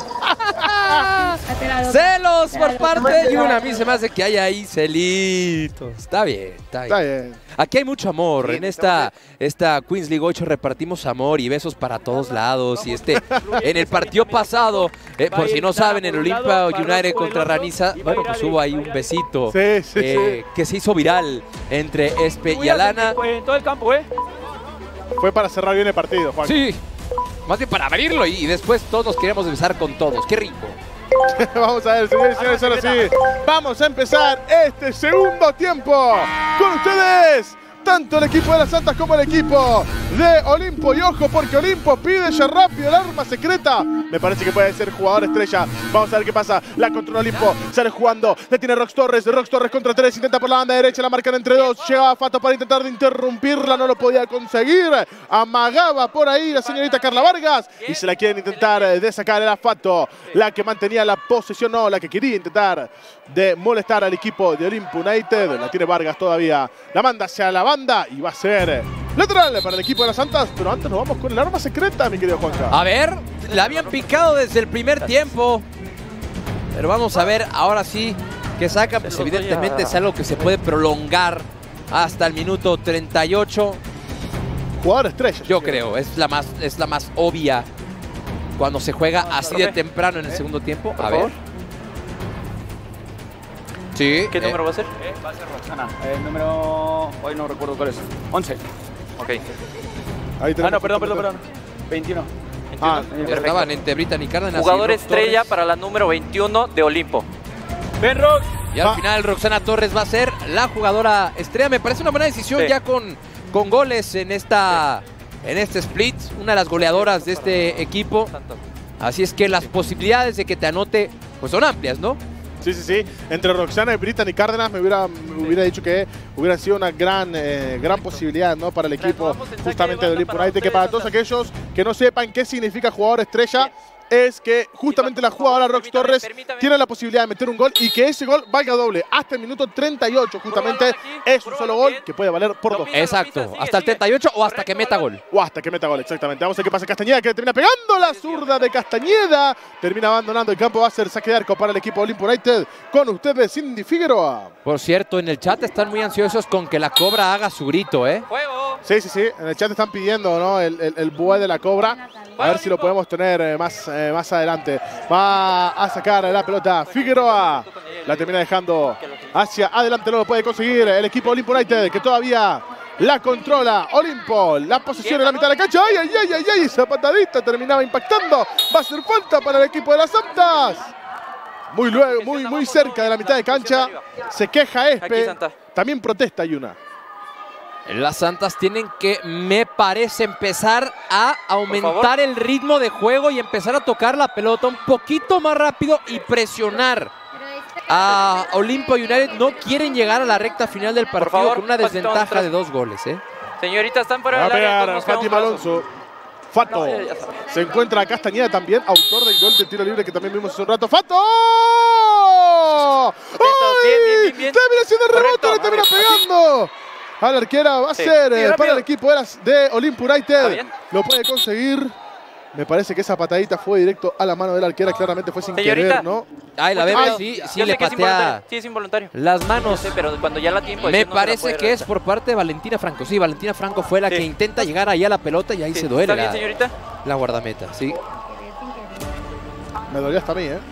Hazte la loca. Celos por Claro, parte no me de enteraba. Yuna. A mí se me hace que hay ahí celitos. Está bien, está bien. Está bien. Aquí hay mucho amor. Bien, En esta, esta Queens League ocho repartimos amor y besos para todos lados. Y este, en el partido pasado, eh, por si no saben, en Olimpia United contra Raniza, bueno, pues hubo ahí un besito Sí, sí, eh, que se hizo viral entre Espe y Alana. En todo el campo, ¿eh? Fue para cerrar bien el partido, Juan. Sí, más bien para abrirlo y después todos nos queremos besar con todos. ¡Qué rico! Vamos a ver, señores y señores, ahora sí. Vamos a empezar este segundo tiempo con ustedes. Tanto el equipo de las Santas como el equipo de Olimpo. Y ojo, porque Olimpo pide ya rápido el arma secreta. Me parece que puede ser jugador estrella. Vamos a ver qué pasa. La controla Olimpo. Sale jugando. Le tiene Rox Torres. Rox Torres contra tres. Intenta por la banda derecha. La marcan entre dos. Llegaba Fato para intentar de interrumpirla. No lo podía conseguir. Amagaba por ahí la señorita Carla Vargas. Y se la quieren intentar de sacar. Era Fato la que mantenía la posesión. No, la que quería intentar de molestar al equipo de Olimpo United. La tiene Vargas todavía. La manda hacia la banda y va a ser Lateral para el equipo de las Santas, pero antes nos vamos con el arma secreta, mi querido Juanca. A ver, la habían picado desde el primer tiempo. Pero vamos a ver ahora sí que saca. Pues evidentemente es algo que se puede prolongar hasta el minuto treinta y ocho. Jugador estrella. Yo creo, es la más, es la más obvia cuando se juega así de temprano en el segundo tiempo. A ver. Sí. ¿Qué eh. número va a ser? Eh, va a ser Roxana. El número... Hoy no recuerdo cuál es. once. Ok. Ahí Ah, no, perdón, perdón, perdón. veintiuno. Ah, Estaban entre Britan y Cárdenas. Jugador y Rox estrella Torres. para la número veintiuno de Olimpo. ¡Ven, Rox! Y al Va. final Roxana Torres va a ser la jugadora estrella. Me parece una buena decisión Sí. ya con, con goles en esta en este split. Una de las goleadoras de este equipo. Así es que las posibilidades de que te anote pues son amplias, ¿no? Sí, sí, sí. Entre Roxana y Britan y Cárdenas me hubiera, me hubiera dicho que hubiera sido una gran, eh, gran posibilidad, ¿no? Para el equipo Retomamos el saque justamente de de banda Olimpo para United, que ustedes, para todos Santa. aquellos que no sepan qué significa jugador estrella, es que justamente la jugadora Rox Permítame, Torres permítame. tiene la posibilidad de meter un gol y que ese gol valga doble. Hasta el minuto treinta y ocho, justamente, Puro balón aquí, es un puro solo balón gol bien. que puede valer por Lo dos. pisa, lo Exacto. pisa, sigue, Hasta el sigue. treinta y ocho o hasta Correcto, que meta balón. gol. O hasta que meta gol, exactamente. Vamos a ver qué pasa Castañeda, que le termina pegando la zurda de Castañeda. Termina abandonando el campo. Va a ser saque de arco para el equipo Olimpo United. Con ustedes, Cindy Figueroa. Por cierto, en el chat están muy ansiosos con que la Cobra haga su grito, ¿eh? ¡Juego! Sí, sí, sí. En el chat están pidiendo, ¿no? El, el, el buey de la Cobra. A ver si lo podemos tener eh, más, eh, más adelante. Va a sacar la pelota Figueroa. La termina dejando hacia adelante. No lo puede conseguir el equipo Olimpo United, que todavía la controla. Olimpo, la posesión en la mitad de la cancha. ¡Ay, ay, ay, ay! ay! Esa patadita terminaba impactando. Va a ser falta para el equipo de las Santas. Muy luego, muy, muy cerca de la mitad de cancha. Se queja Aquí, Espe. Santa. También protesta Yuna. Las Santas tienen que, me parece, empezar a aumentar el ritmo de juego y empezar a tocar la pelota un poquito más rápido y presionar. A Olimpo United no quieren llegar a la recta final del partido favor, con una pasito, desventaja vamos de dos goles, ¿eh? Señorita, están Va fuera a del área. pegar todos nos quedamos Fátima parados. Alonso. Fato. No, ya- ya sabe. Se encuentra Castañeda también, autor del gol de tiro libre que también vimos hace un rato. ¡Fato! ¡Ay! bien, bien, bien, bien. Termina haciendo el rebote, Correcto. le termina Muy bien. pegando. A la arquera va a Sí. ser Sí, eh, para rápido. el equipo de, las- de Olimpo Está United. bien. Lo puede conseguir. Me parece que esa patadita fue directo a la mano de la arquera. Claramente fue sin Señorita. querer, ¿no? Ay, la Mucho bebé cuidado. sí, Yo sí sé le que es patea involuntario. Sí, es involuntario. las No manos. sé, pero cuando ya la tiempo Me parece que es por parte de Valentina Franco. Sí, Valentina Franco fue la Sí. que intenta llegar ahí a la pelota y ahí se duele ¿Está bien, la, señorita? la guardameta, sí. Me dolió hasta a mí, ¿eh?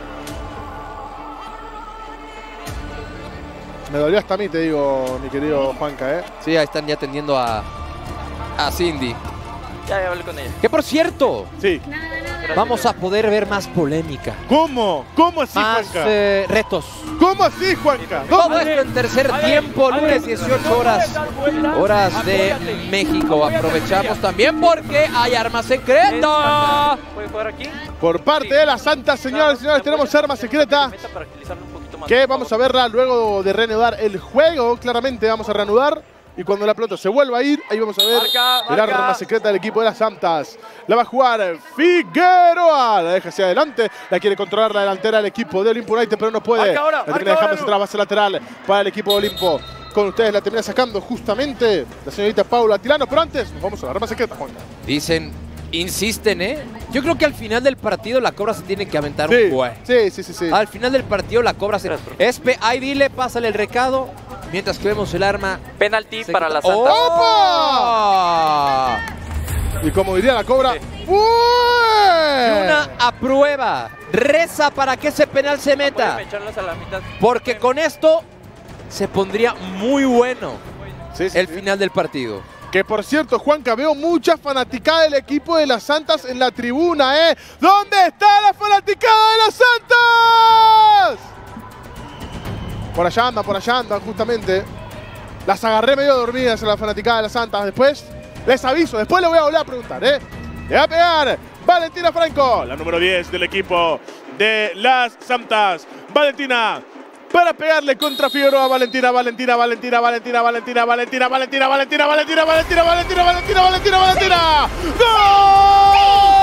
Me dolió hasta a mí, te digo, mi querido Juanca, ¿eh? Sí, ahí están ya atendiendo a, a Cindy. Ya, ya hablé con ella. Que por cierto, Sí. Nada, nada. vamos a poder ver más polémica. ¿Cómo? ¿Cómo así, Más Juanca? eh, retos. ¿Cómo así, Juanca? Todo ¿Dónde? esto en tercer tiempo, lunes dieciocho horas, horas de México. Aprovechamos también porque hay arma secreta. ¿Puede jugar aquí? Por parte de las Santas, señores y señores, tenemos arma secreta Para agilizarlo un poquito más, que por vamos a favor. verla luego de reanudar el juego. Claramente vamos a reanudar. Y cuando la pelota se vuelva a ir, ahí vamos a ver Marca, el marca. arma secreta del equipo de las Santas. La va a jugar Figueroa. La deja hacia adelante. La quiere controlar la delantera del equipo de Olimpo United, pero no puede. Marca ahora, La termina marca dejando ahora, hacia atrás, base lateral para el equipo de Olimpo. Con ustedes la termina sacando justamente la señorita Paula Tilano. Pero antes, nos vamos a la arma secreta, Juanca. Dicen, insisten, ¿eh? Yo creo que al final del partido la Cobra se tiene que aventar Sí, un buen. sí, sí, sí, sí. Al final del partido la Cobra se... Gracias, profe. Espe, ahí dile, pásale el recado. Mientras que vemos el arma. Penalti secreta. para la Santa. ¡Opa! Y como diría la Cobra, ¡fue! Una aprueba. Reza para que ese penal se meta. Pueden echarlas a la mitad. Porque con esto se pondría muy bueno Sí, sí, el sí. final del partido. Que por cierto, Juanca, veo mucha fanaticada del equipo de las Santas en la tribuna, ¿eh? ¿Dónde está la fanaticada de las Santas? Por allá andan, por allá andan, justamente. Las agarré medio dormidas en la fanaticada de las Santas. Después les aviso, después le voy a volver a preguntar, ¿eh? Le va a pegar Valentina Franco, la número diez del equipo de las Santas. Valentina, para pegarle contra Figueroa. Valentina, Valentina, Valentina, Valentina, Valentina, Valentina, Valentina, Valentina, Valentina, Valentina, Valentina, Valentina, Valentina, Valentina. ¡Gol!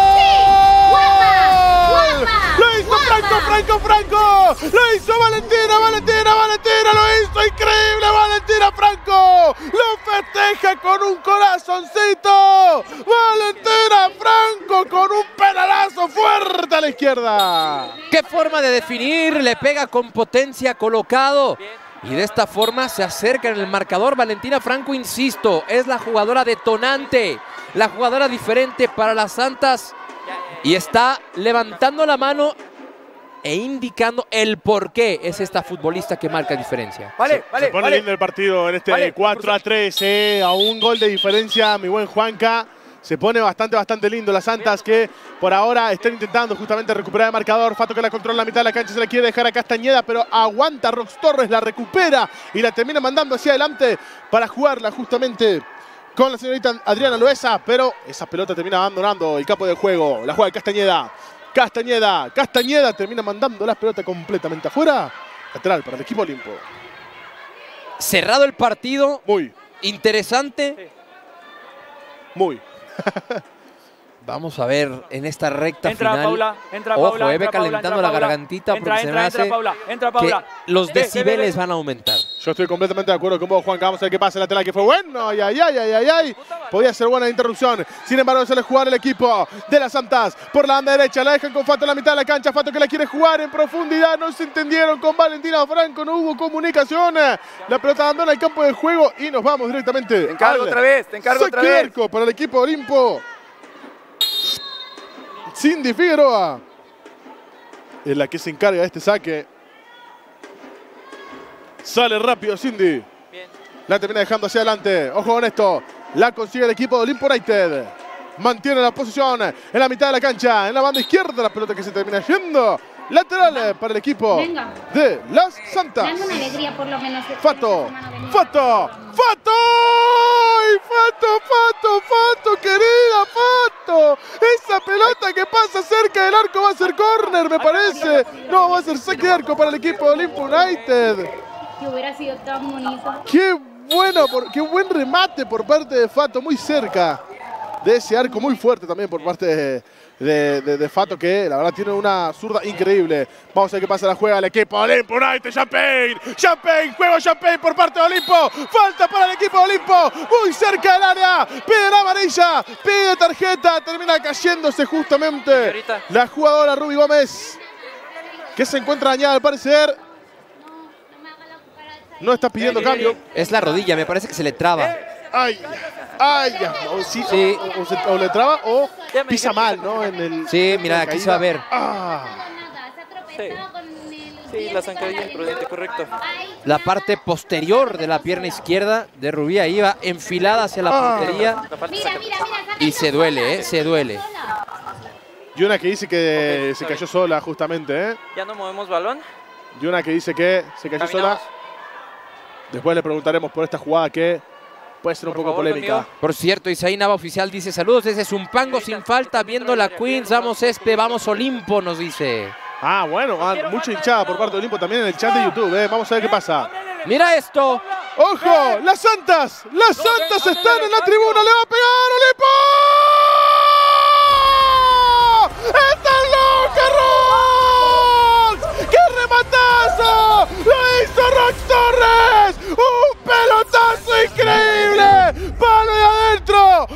¡Lo hizo Franco, Franco, Franco! ¡Lo hizo Valentina, Valentina, Valentina! ¡Lo hizo increíble Valentina Franco! ¡Lo festeja con un corazoncito. Valentina Franco con un penalazo fuerte a la izquierda. Qué forma de definir, le pega con potencia colocado. Y de esta forma se acerca en el marcador. Valentina Franco, insisto, es la jugadora detonante, la jugadora diferente para las Santas. Y está levantando la mano e indicando el por qué es esta futbolista que marca diferencia. Vale, vale, se pone vale. lindo el partido en este vale, cuatro a tres, eh, a un gol de diferencia, mi buen Juanca. Se pone bastante, bastante lindo las Santas que por ahora están intentando justamente recuperar el marcador. Fato que la controla en la mitad de la cancha, se la quiere dejar a Castañeda, pero aguanta Rox Torres, la recupera y la termina mandando hacia adelante para jugarla justamente con la señorita Adriana Loesa, pero esa pelota termina abandonando el campo de juego. La juega Castañeda. Castañeda, Castañeda termina mandando la pelota completamente afuera. Lateral para el equipo Olimpo. Cerrado el partido. Muy. Interesante. Sí. Muy. Vamos a ver en esta recta entra final. Paula, entra Ojo, Paula, Eve entra calentando Paula, la gargantita entra, porque entra, se me entra, hace Paula, entra Paula. que los Debe, decibeles debe, debe. van a aumentar. Yo estoy completamente de acuerdo con vos, Juan. Vamos a ver qué pasa. El lateral que fue bueno. Ay, ay, ay, ay, ay, ay. Podía ser buena la interrupción. Sin embargo, sale jugar el equipo de las Santas por la banda derecha. La dejan con Fato en la mitad de la cancha. Fato que la quiere jugar en profundidad. No se entendieron con Valentina Franco. No hubo comunicación. La pelota abandona el campo de juego y nos vamos directamente. Te encargo otra vez. Te encargo otra vez. Para el equipo Olimpo. Cindy Figueroa es la que se encarga de este saque. Sale rápido Cindy. Bien. La termina dejando hacia adelante. Ojo con esto. La consigue el equipo de Olimpo United. Mantiene la posición en la mitad de la cancha. En la banda izquierda la pelota que se termina yendo. Lateral para el equipo Venga. de las Santas. Dame una alegría por lo menos. Fato. Fato. Fato. ¡Ay, Fato, Fato, Fato, querida Fato! Esa pelota que pasa cerca del arco va a ser córner, me parece. No, va a ser saque de arco para el equipo de Olimpo United. Que hubiera sido tan bonito. Qué bueno, por, qué buen remate por parte de Fato, muy cerca de ese arco, muy fuerte también por parte de, de, de, de Fato, que la verdad tiene una zurda increíble. Vamos a ver qué pasa, la juega el equipo Olimpo United. Champagne, Champagne, juego Champagne por parte de Olimpo. Falta para el equipo Olimpo, muy cerca del área. Pide la amarilla, pide tarjeta, termina cayéndose justamente Señorita. la jugadora Ruby Gómez, que se encuentra dañada al parecer. No está pidiendo cambio. Es la rodilla, me parece que se le traba. Ay, ay, o, sí, Sí. O, o se- o le traba o Ya me pisa dijeron mal, que- ¿no? En el, Sí, en mira, la aquí se caída. va a ver. Ah, Sí, la zancadilla imprudente, correcto. La parte posterior de la pierna izquierda de Rubí ahí va enfilada hacia la Ah. puntería. La falta Mira, saca- mira, mira. saca Y esa se duele, sola, ¿eh? Se duele. sola. y una que dice que Ok, se sorry. cayó sola, justamente, ¿eh? Ya no movemos balón. Y una que dice que se cayó Caminamos. sola. Después le preguntaremos por esta jugada que puede ser un Por poco favor, polémica. conmigo. Por cierto, Isaí Nava Oficial dice saludos desde Zumpango sin falta, viendo la Queens. Vamos Espe, vamos Olimpo, nos dice. Ah, bueno, ah, mucha hinchada por parte de Olimpo también en el chat de YouTube, ¿eh? Vamos a ver qué pasa. Mira esto. ¡Ojo! ¡Las Santas! ¡Las Santas están en la tribuna! ¡Le va a pegar Olimpo! ¡Está loca, Rox! ¡Qué rematazo! ¡Lo hizo Rox Torres! ¡Un pelotazo increíble! ¡Palo de adentro!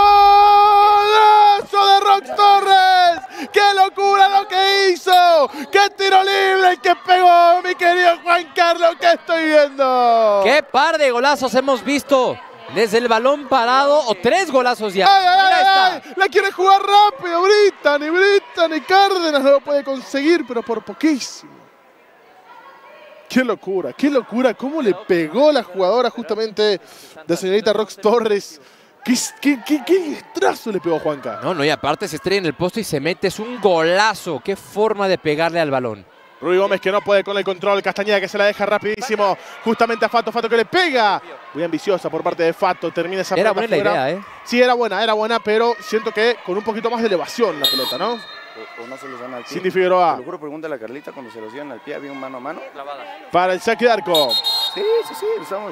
¡Golazo de Rox Torres! ¡Qué locura lo que hizo! ¡Qué tiro libre el que pegó, mi querido Juan Carlos! ¿Qué estoy viendo? Qué par de golazos hemos visto desde el balón parado, o tres golazos ya. ¡Ay, ay, Mira ay, esta. ay! La quiere jugar rápido, Brittany, Brittany Cárdenas no lo puede conseguir, pero por poquísimo. ¡Qué locura, qué locura! ¿Cómo le pegó la jugadora justamente de señorita Rox Torres? ¿Qué, qué, qué, qué trazo le pegó Juanca? No, no, y aparte se estrella en el poste y se mete. Es un golazo. Qué forma de pegarle al balón. Rubí Gómez que no puede con el control. Castañeda que se la deja rapidísimo. Justamente a Fato. Fato que le pega. Muy ambiciosa por parte de Fato. Termina esa Era pelota buena la fuera. idea, ¿eh? Sí, era buena, era buena, pero siento que con un poquito más de elevación la pelota, ¿no? O, o no se los dan al pie. Cindy Figueroa Te lo juro, pregúntale a Carlita cuando se los dieron al pie. Había un mano a mano. Clavada. para el saque de arco. Sí, sí, sí. Estamos.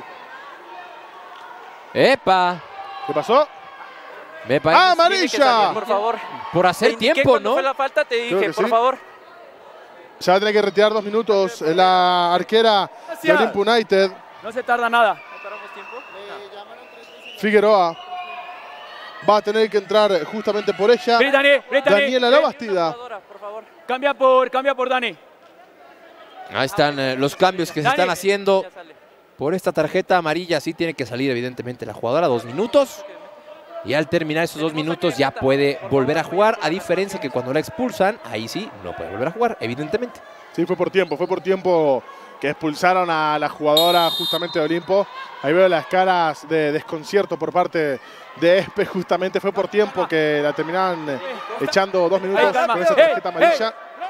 ¡Epa! ¿Qué pasó? Epa, ¡Ah, Tiene que amarilla! salir, por favor. por hacer Te indiqué tiempo, cuando ¿no? fue la falta, te Creo dije, que por sí. favor. Se va a tener que retirar dos minutos la arquera de Gracias. Olimpo United. No se tarda nada. ¿No paramos tiempo? Figueroa. Va a tener que entrar justamente por ella. Brittany, Brittany, Daniela Labastida. Cambia por, cambia por Dani. Ahí están eh, los cambios que se Dani. están haciendo por esta tarjeta amarilla. Sí tiene que salir evidentemente la jugadora, dos minutos. Y al terminar esos dos minutos ya puede volver a jugar, a diferencia que cuando la expulsan, ahí sí no puede volver a jugar, evidentemente. Sí, fue por tiempo, fue por tiempo que expulsaron a la jugadora justamente de Olimpo. Ahí veo las caras de desconcierto por parte de Espe, justamente fue por tiempo que la terminaban eh, echando dos minutos con esa tarjeta amarilla.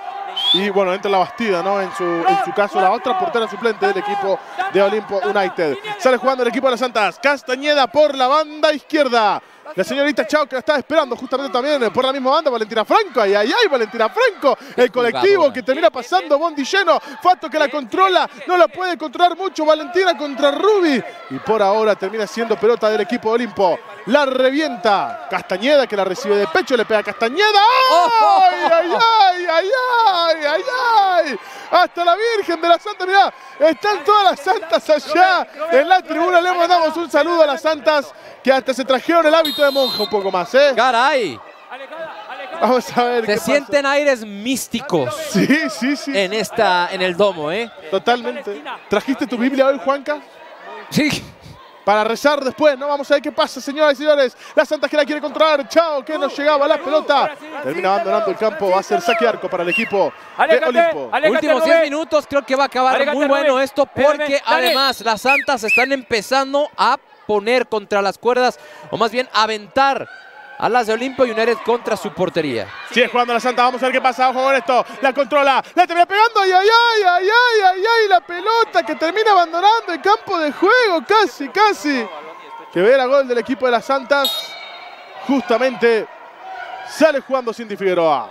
Y bueno, entra la Bastida, ¿no? En su, en su caso, la otra portera suplente del equipo de Olimpo United. Sale jugando el equipo de las Santas. Castañeda por la banda izquierda. La señorita Chao que la estaba esperando justamente también por la misma banda. Valentina Franco, ay, ay, ay, Valentina Franco. El colectivo que termina pasando, Bondi lleno. Fato que la controla, no la puede controlar mucho. Valentina contra Ruby. Y por ahora termina siendo pelota del equipo de Olimpo. La revienta Castañeda, que la recibe de pecho, le pega a Castañeda. ¡Ay, ay, ay, ay, ay, ay, ay! Hasta la Virgen de la Santa, mirá, están todas las santas allá en la tribuna. Le mandamos un saludo a las santas que hasta se trajeron el hábito de monja un poco más, ¿eh? ¡Caray! Vamos a ver. Se sienten pasa. Aires místicos. Sí, sí, sí. En, esta, en el domo, ¿eh? Totalmente. ¿Trajiste tu Biblia hoy, Juanca? Sí. Para rezar después, ¿no? Vamos a ver qué pasa, señoras y señores. La Santa que la quiere controlar. Chao, que no llegaba la pelota. Termina abandonando el campo. Va a ser saque arco para el equipo de Olimpo. Últimos diez minutos. Creo que va a acabar muy bueno esto porque además las Santas están empezando a poner contra las cuerdas, o más bien aventar a las de Olimpo United contra su portería. Sigue jugando la Santa, vamos a ver qué pasa. Ojo con esto, la controla, la termina pegando, ay, ay, ay, ay, ay, ay, ay, la pelota que termina abandonando el campo de juego, casi, casi. Que ve la gol del equipo de las Santas. Justamente sale jugando Cindy Figueroa.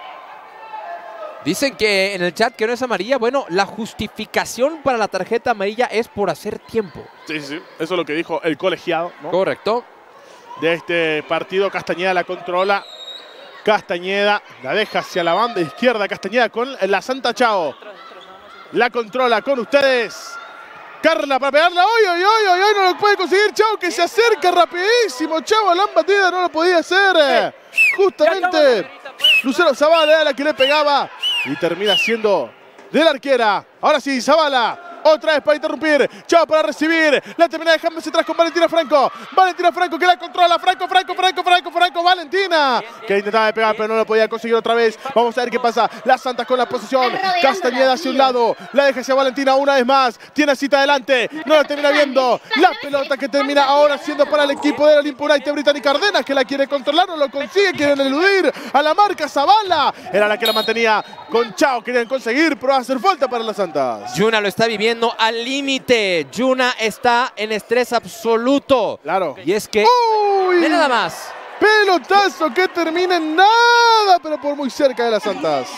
Dicen que en el chat que no es amarilla. Bueno, la justificación para la tarjeta amarilla es por hacer tiempo. Sí, sí, eso es lo que dijo el colegiado, ¿no? Correcto. De este partido, Castañeda la controla. Castañeda la deja hacia la banda izquierda. Castañeda con la Santa Chao. La controla con ustedes. Carla para pegarla. ¡Ay, ay, ay, ay! No lo puede conseguir. Chao que se acerca rapidísimo. Chao a la batida, no lo podía hacer. Justamente Lucero Zavala era la que le pegaba. Y termina siendo de la arquera. Ahora sí, Zavala. Otra vez para interrumpir. Chao para recibir. La termina dejando hacia atrás con Valentina Franco. Valentina Franco que la controla. Franco, Franco, Franco, Franco, Franco. Valentina. Que intentaba pegar pero no lo podía conseguir otra vez. Vamos a ver qué pasa. Las Santas con la posición. Castañeda hacia un lado. La deja hacia Valentina una vez más. Tiene cita adelante. No la termina viendo. La pelota que termina ahora siendo para el equipo del Olimpo United. Brittany Cárdenas que la quiere controlar. No lo consigue. Quieren eludir a la marca. Zavala era la que la mantenía con Chao. Querían conseguir pero va a hacer falta para las Santas. Yuna lo está viviendo al límite. Yuna está en estrés absoluto. Claro. Y es que ¡uy! De nada más. Pelotazo que termina en nada, pero por muy cerca de las Santas.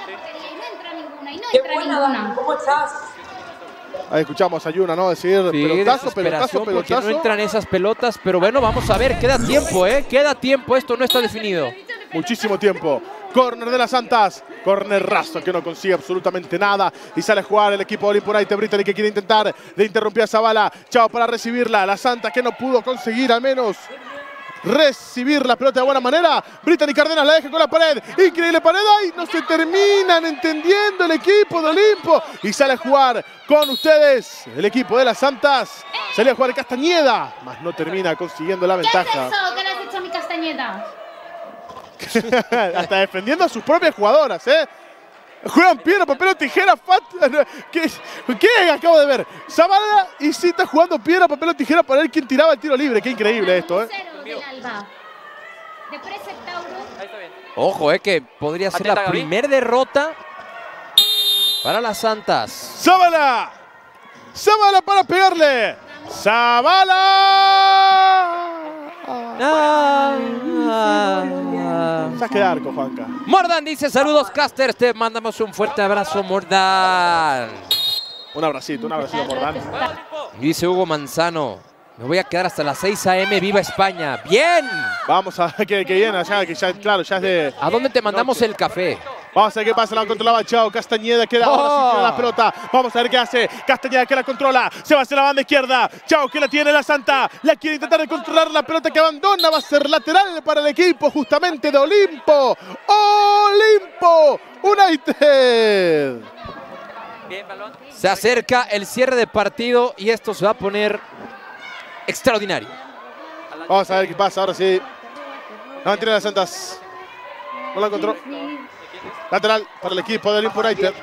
Qué buena, Dani. ¿Cómo estás? Ahí escuchamos a Yuna, ¿no? Decir sí, pelotazo, pelotazo, pelotazo. No entran esas pelotas, pero bueno, vamos a ver. Queda tiempo, ¿eh? Queda tiempo. Esto no está definido. Muchísimo tiempo. Corner de las Santas. Corner raso que no consigue absolutamente nada. Y sale a jugar el equipo de Olimpo United. Brittany que quiere intentar de interrumpir a Zavala. Chao para recibirla. La Santa que no pudo conseguir al menos recibir la pelota de buena manera. Brittany Cárdenas la deja con la pared. Increíble pared. ¡Ay! No se terminan entendiendo el equipo de Olimpo. Y sale a jugar con ustedes el equipo de las Santas. Sale a jugar Castañeda. Mas no termina consiguiendo la ventaja. ¿Qué es eso? ¿Qué le has hecho a mi Castañeda? Hasta defendiendo a sus propias jugadoras, ¿eh? Juegan piedra, papel o tijera. Fat... ¿Qué? ¿Qué acabo de ver? Zavala y Cita jugando piedra, papel o tijera para ver quién tiraba el tiro libre. Qué increíble esto, ¿eh? Ojo, eh, que podría ser la primera derrota para las Santas. ¡Zavala! ¡Zavala para pegarle! ¡Zavala! Ah, ah, ah. Saque de arco, Juanca. Mordan dice, saludos, Casters. Te mandamos un fuerte abrazo, Mordan. Un abracito, un abracito, Mordan. Y dice Hugo Manzano, me voy a quedar hasta las seis a m ¡Viva España! ¡Bien! Vamos a que, que viene allá, que ya, claro, ya es de... ¿A dónde te mandamos noche. El café? Vamos a ver qué pasa, la controlaba Chao. Castañeda queda ahora Oh. sí tiene la pelota. Vamos a ver qué hace. Castañeda que la controla. Se va hacia la banda izquierda. Chao que la tiene la Santa. La quiere intentar de controlar la pelota que abandona. Va a ser lateral para el equipo justamente de Olimpo. Olimpo United. Bien, balón. Se acerca el cierre de partido y esto se va a poner extraordinario. Vamos a ver qué pasa ahora sí. No tiene las Santas. No la encontró. Lateral para el equipo de Olimpo United.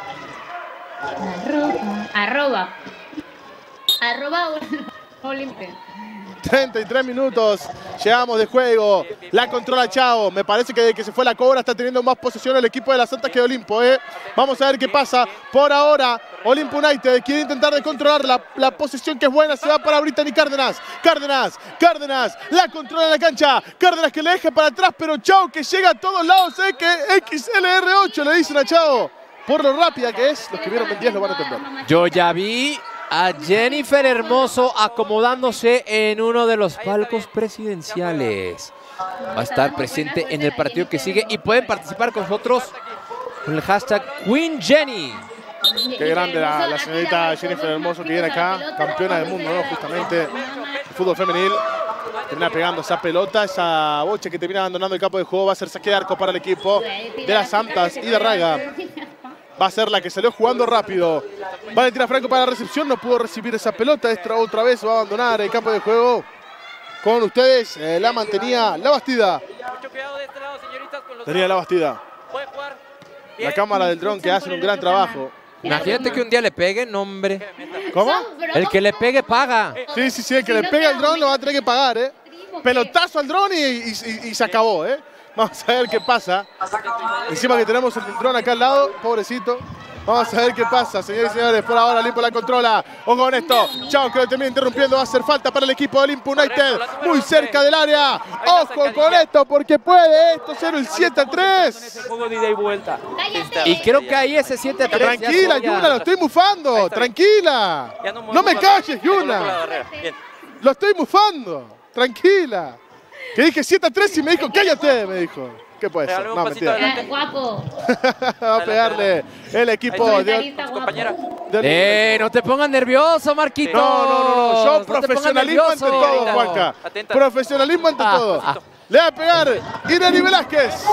Arroba. Arroba. Arroba Olimpia. treinta y tres minutos, llegamos de juego, la controla Chao, me parece que desde que se fue la cobra está teniendo más posesión el equipo de las Santas que de Olimpo, ¿eh? Vamos a ver qué pasa, por ahora Olimpo United quiere intentar de controlar la, la posesión que es buena, se va para Brittany Cárdenas, Cárdenas, Cárdenas, la controla en la cancha, Cárdenas que le deja para atrás, pero Chao que llega a todos lados, ¿eh? Que X L R ocho le dicen a Chao, por lo rápida que es, los que vieron Ben diez lo van a entender. Yo ya vi a Jennifer Hermoso acomodándose en uno de los palcos presidenciales. Va a estar presente en el partido que sigue y pueden participar con nosotros con el hashtag Queen Jenny. Qué grande la, la señorita Jennifer Hermoso que viene acá, campeona del mundo, ¿no? Justamente el fútbol femenil. Termina pegando esa pelota, esa bocha que termina abandonando el campo de juego. Va a ser saque de arco para el equipo de las Santas y de Raga. Va a ser la que salió jugando rápido. Valentina Franco para la recepción, no pudo recibir esa pelota. Esta otra vez va a abandonar el campo de juego. Con ustedes, eh, la mantenía La Bastida. Mucho cuidado de este lado, señoritas, con los Tenía La Bastida. Puede jugar. La cámara del dron que hacen un gran trabajo. Imagínate que un día le peguen, no, hombre. ¿Cómo? El que le pegue paga. Sí, sí, sí, el que le pega el dron lo va a tener que pagar, ¿eh? Pelotazo al dron y, y, y- y se acabó, ¿eh? Vamos a ver qué pasa. Encima que tenemos el dron acá al lado, pobrecito. Vamos a ver qué pasa, señores y señores. Por ahora Olimpo la controla. Ojo con esto. Chao que lo termina interrumpiendo. Va a hacer falta para el equipo de Olimpo United. Muy cerca del área. Ojo con esto porque puede esto ser el siete a tres. Juego de ida y vuelta. Y creo que ahí ese siete a tres. ya Tranquila, soy ya- Yuna, lo estoy mufando. Tranquila. Ya no No me movemos calles, la- coloco la Yuna. barrera. Bien. Lo estoy mufando. Tranquila. Que dije siete a tres y me dijo, cállate, me dijo. ¿Qué puede ser? Regálame un No, pasito mentira. adelante. Guapo. Va a pegarle el equipo Ahí de, Comentarista guapo. Compañera. de- Eh, no te pongas nervioso, Marquito. No, no, no, no. Yo No te pongas profesionalismo ante nervioso. todo, Juanca. Atenta. Profesionalismo ante Ah, todo. ah. Le va a pegar Irani Velázquez.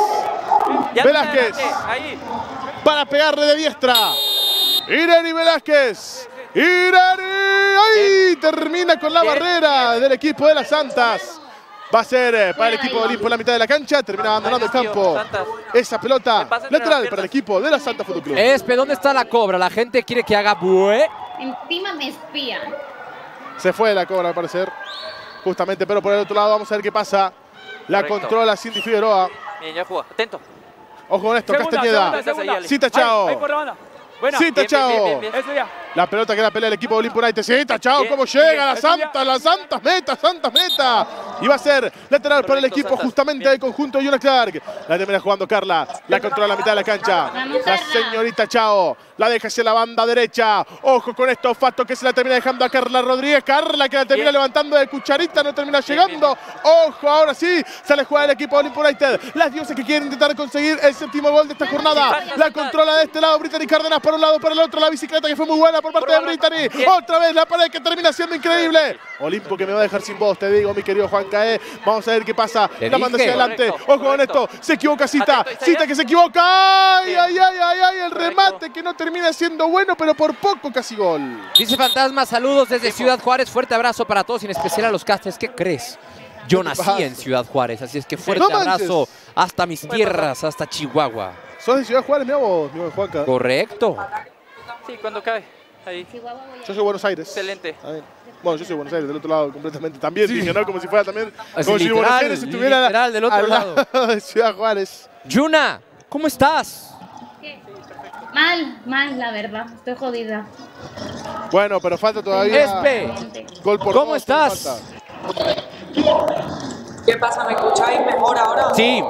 Ya Velázquez. adelante, Ahí. Para pegarle de diestra. Irani Velázquez. Irani. ¡Ay! Termina con la Bien. barrera del equipo de las Santas. Va a ser eh, para el equipo de Olimpo en la mitad de la cancha. Termina abandonando el campo. Santas. Esa pelota Me pasa entre las lateral piernas. para el equipo de la Santa Fútbol Club. Espe, ¿dónde está la cobra? La gente quiere que haga bue. Encima me espían. Se fue la cobra al parecer. Justamente, pero por el otro lado vamos a ver qué pasa. La Correcto. controla Cindy Figueroa. Bien, ya jugó. Atento. Ojo con esto, Segunda, Castañeda. segunda, segunda. Cita Chao. Ahí, ahí por la banda. Buena. Cita Bien, bien, Chao. bien, bien, bien. Eso ya. La pelota que la pelea el equipo de Olimpo United. Cita Chao. Bien, ¿Cómo bien, llega la eso ya. Santa? Las Santas meta, Santas meta. Y va a ser lateral para el Correcto, equipo Santas. justamente Bien. del conjunto de Yuna Clark. La termina jugando Carla. La controla la mitad de la cancha. Vamos, La Carla. señorita Chao. La deja hacia la banda derecha. Ojo con esto. Fato que se la termina dejando a Carla Rodríguez. Carla que la termina Bien. levantando de cucharita. No termina Bien, llegando. Ojo, ahora sí. Sale a jugar el equipo de Olimpo United. Las dioses que quieren intentar conseguir el séptimo gol de esta jornada. La controla de este lado Brittany Cárdenas para un lado, para el otro. La bicicleta que fue muy buena por parte de Brittany. Bien. Otra vez la pared que termina siendo increíble. Olimpo que me va a dejar sin voz, te digo, mi querido Juan Cae. Vamos a ver qué pasa. Te La manda dije. hacia adelante. Correcto, Ojo con correcto. esto. Se equivoca Cita. Atento, Cita Isaías. que se equivoca. Ay, Bien. ay, ay, ay, ay. El Correcto. remate que no termina siendo bueno, pero por poco casi gol. Dice Fantasma, saludos desde Ciudad Juárez. Fuerte abrazo para todos y en especial a los casters. ¿Qué crees? Yo nací pasa? en Ciudad Juárez, así es que fuerte No manches. abrazo hasta mis tierras, hasta Chihuahua. Sos de Ciudad Juárez, mi vos, mi buen Juanca. Correcto. Sí, cuando cae. Ahí. Chihuahua voy a- Yo soy de Buenos Aires. Excelente. Está bien. Bueno, yo soy de Buenos Aires, del otro lado completamente. También dije, ¿no? Como si fuera también. Es Como si literal, Buenos Aires estuviera literal, del otro al lado. de Ciudad Juárez. Yuna, ¿cómo estás? ¿Qué? Mal, mal, la verdad. Estoy jodida. Bueno, pero falta todavía. Espe, Gol por ¿cómo dos, estás? falta. ¿Qué pasa? ¿Me escucháis mejor ahora? Sí,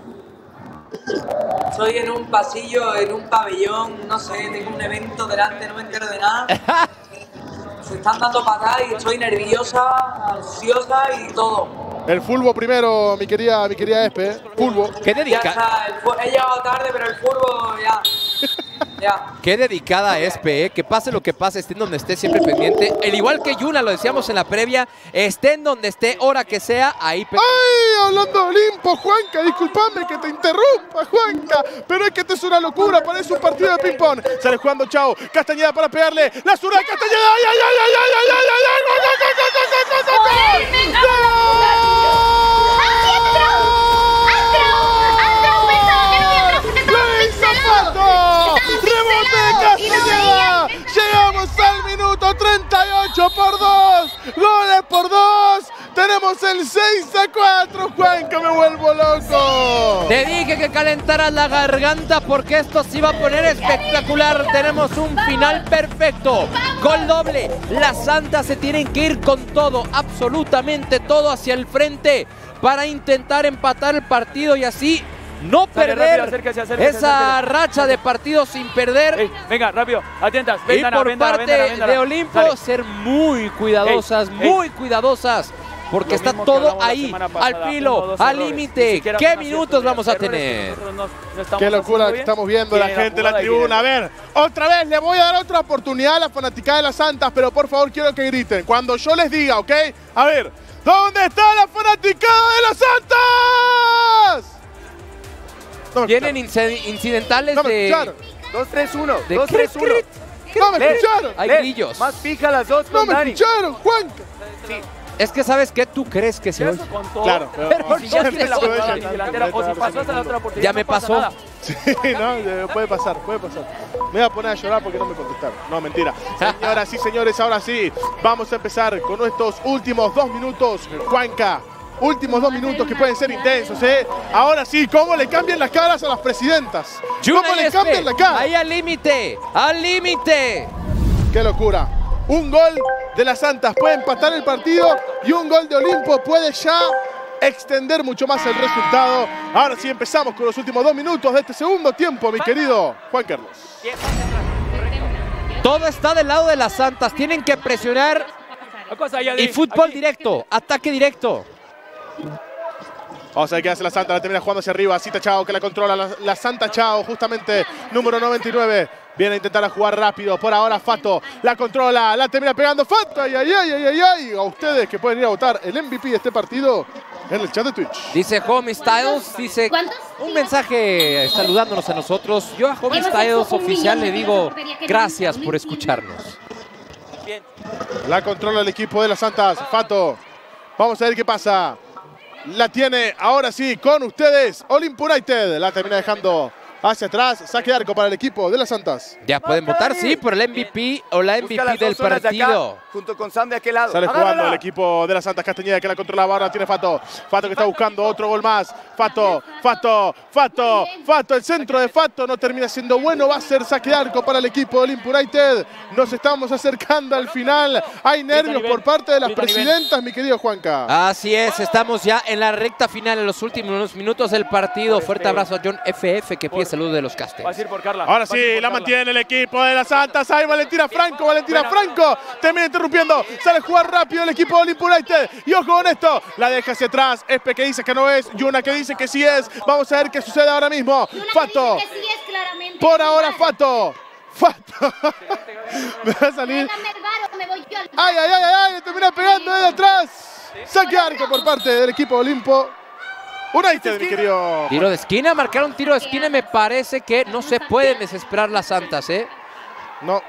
Estoy en un pasillo, en un pabellón, no sé, tengo un evento delante, no me entero de nada. Se están dando patadas y estoy nerviosa, ansiosa y todo. El Fulbo primero, mi querida, mi querida Espe. Fulbo. Qué Ya dedica está, el fu- he llegado tarde, pero el furbo ya. Ya. Qué dedicada Espe, ¿eh? Que pase lo que pase, esté en donde esté, siempre pendiente. El igual que Yuna, lo decíamos en la previa, esté en donde esté, hora que sea, ahí. ¡Ay! Hablando de Olimpo, Juanca, discúlpame que te interrumpa, Juanca. Pero es que esto es una locura, parece un partido de ping-pong. Sale jugando Chao, Castañeda para pegarle. La zurda de Castañeda. ¡Ay, ay, ay, ay, ay, ay, ay, ay, ay! ¡Gol, gol, gol, gol, gol, gol, gol, gol! ¡Joder, me cago en la puta, tío! ¡Aquí ha entrado! ¡Ha entrado! ¡Ha entrado! Pensaba que no había entrado porque estaba pixelado. ¡Rebote de Y no Castañeda! veía. Llegamos al minuto treinta y ocho por dos. Goles por dos. Tenemos el seis a cuatro. Juanca, me vuelvo loco. Te dije que calentaras la garganta porque esto se iba a poner espectacular. Tenemos un final perfecto. Gol doble. Las Santas se tienen que ir con todo, absolutamente todo hacia el frente para intentar empatar el partido y así no Dale, perder rápido, acérquese, acérquese, esa acérquese. racha de partidos sin perder. Ey, venga, rápido, atentas. Y Ventana, por ventana, parte ventana, ventana. de Olimpo, Dale. ser muy cuidadosas, Ey, ey. muy cuidadosas. Porque Lo está mismo que todo hablamos la ahí, semana pasada, al uno o filo, dos al errores. límite. Ni siquiera ¿Qué son minutos aciertos, vamos a errores que tener? nosotros no- no estamos Qué locura haciendo que estamos viendo bien. la Tiene gente de la jugada y tribuna. A viene. ver, otra vez le voy a dar otra oportunidad a la fanaticada de las Santas, pero por favor quiero que griten cuando yo les diga, ¿ok? A ver, ¿dónde está la fanaticada de las Santas? No me Tienen escucharon. inci- incidentales No me de... escucharon. dos tres uno. ¿De dos tres uno. No me Lee. escucharon. Hay Lee. grillos. Más fija las dos No con me Dani. escucharon, Juanca. Es que, ¿sabes qué? ¿Tú crees que se Ya oye? eso con todo. Claro, Pero Si ya no tiene la se oye. jugada desde delantera, o si pasó hasta la otra oportunidad, Ya me no pasa pasó. nada. Sí, no, eh, puede pasar, puede pasar. Me voy a poner a llorar porque no me contestaron. No, mentira. Señoras y señores, ahora sí, vamos a empezar con estos últimos dos minutos. Juanca, últimos dos minutos que pueden ser intensos, ¿eh? Ahora sí, ¿cómo le cambian las caras a las presidentas? Yuna ¿Cómo y le Espe, cambian la cara? ahí al límite, al límite. ¡Qué locura! Un gol de las Santas puede empatar el partido y un gol de Olimpo puede ya extender mucho más el resultado. Ahora sí empezamos con los últimos dos minutos de este segundo tiempo, mi querido Juan Carlos. Todo está del lado de las Santas. Tienen que presionar La cosa ya de- y fútbol aquí. directo, ataque directo. Vamos a ver qué hace la Santa, la termina jugando hacia arriba. Cita Chao que la controla, la, la Santa Chao, justamente número noventa y nueve. Viene a intentar a jugar rápido. Por ahora Fato la controla, la termina pegando Fato. Ay, ay, ay, ay, ay, ay. A ustedes que pueden ir a votar el M V P de este partido en el chat de Twitch. Dice Homie Styles, dice ¿Cuántos? un mensaje saludándonos a nosotros. Yo a Homie Styles oficial le digo gracias por escucharnos. Bien. La controla el equipo de las Santas. Fato, vamos a ver qué pasa. La tiene ahora sí con ustedes Olimpo United. La termina dejando hacia atrás. Saque de arco para el equipo de las Santas. Ya pueden votar, sí, por el M V P o la M V Busca P las del dos zonas de acá, partido. junto con Sam de aquel lado. Sale Agárrala. jugando el equipo de las Santas Castañeda que la controlaba. Ahora tiene Fato. Fato que está buscando otro gol más. Fato, Fato, Fato, Fato. El centro de Fato no termina siendo bueno. Va a ser saque de arco para el equipo de Olimpo United. Nos estamos acercando al final. Hay nervios por parte de las presidentas, mi querido Juanca. Así es, estamos ya en la recta final, en los últimos minutos del partido. Fuerte abrazo a John F F que pide salud de los casters. Va a ir por Carla. Ahora Va a ir sí, por la Carla. mantiene el equipo de las Santas. Ahí Valentina Franco, Valentina Franco. Termina interrumpiendo. Sale a jugar rápido el equipo de Olimpo United. Y ojo con esto. La deja hacia atrás. Espe que dice que no es. Yuna que dice que sí es. Vamos a ver qué sucede ahora mismo. Fato. Que sí es claramente. Por ahora Fato. Fato. Me va a salir. Tráigame el bar o me voy yo al bar. Ay, ay, ay, ay. Le termina pegando desde atrás. Saque arco por parte del equipo de Olimpo United, mi querido. Tiro de esquina, marcaron tiro de esquina y me parece que no se pueden desesperar las Santas, ¿eh? No.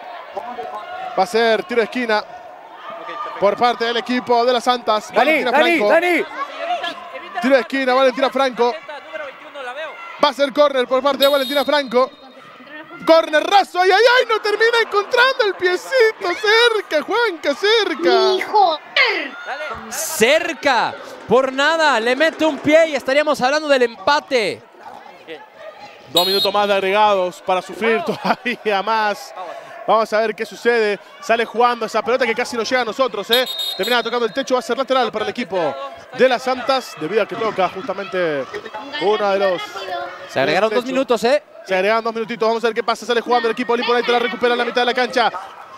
Va a ser tiro de esquina por parte del equipo de las Santas. Dani, Valentina Dani, Franco. Dani. Tiro de esquina, Valentina Franco. Número veintiuno, la veo. Va a ser córner por parte de Valentina Franco. Córner raso. Ay, ay, ay. No termina encontrando el piecito. Cerca, Juanca, cerca. ¡Hijo! Cerca, por nada, le mete un pie y estaríamos hablando del empate. Dos minutos más de agregados para sufrir todavía más. Vamos a ver qué sucede. Sale jugando esa pelota que casi nos llega a nosotros, ¿eh? Termina tocando el techo. Va a ser lateral para el equipo de las Santas. Debido a que toca justamente uno de los... Se agregaron dos minutos, ¿eh? Se agregan dos minutitos. Vamos a ver qué pasa. Sale jugando el equipo Olimpo United. La recupera en la mitad de la cancha.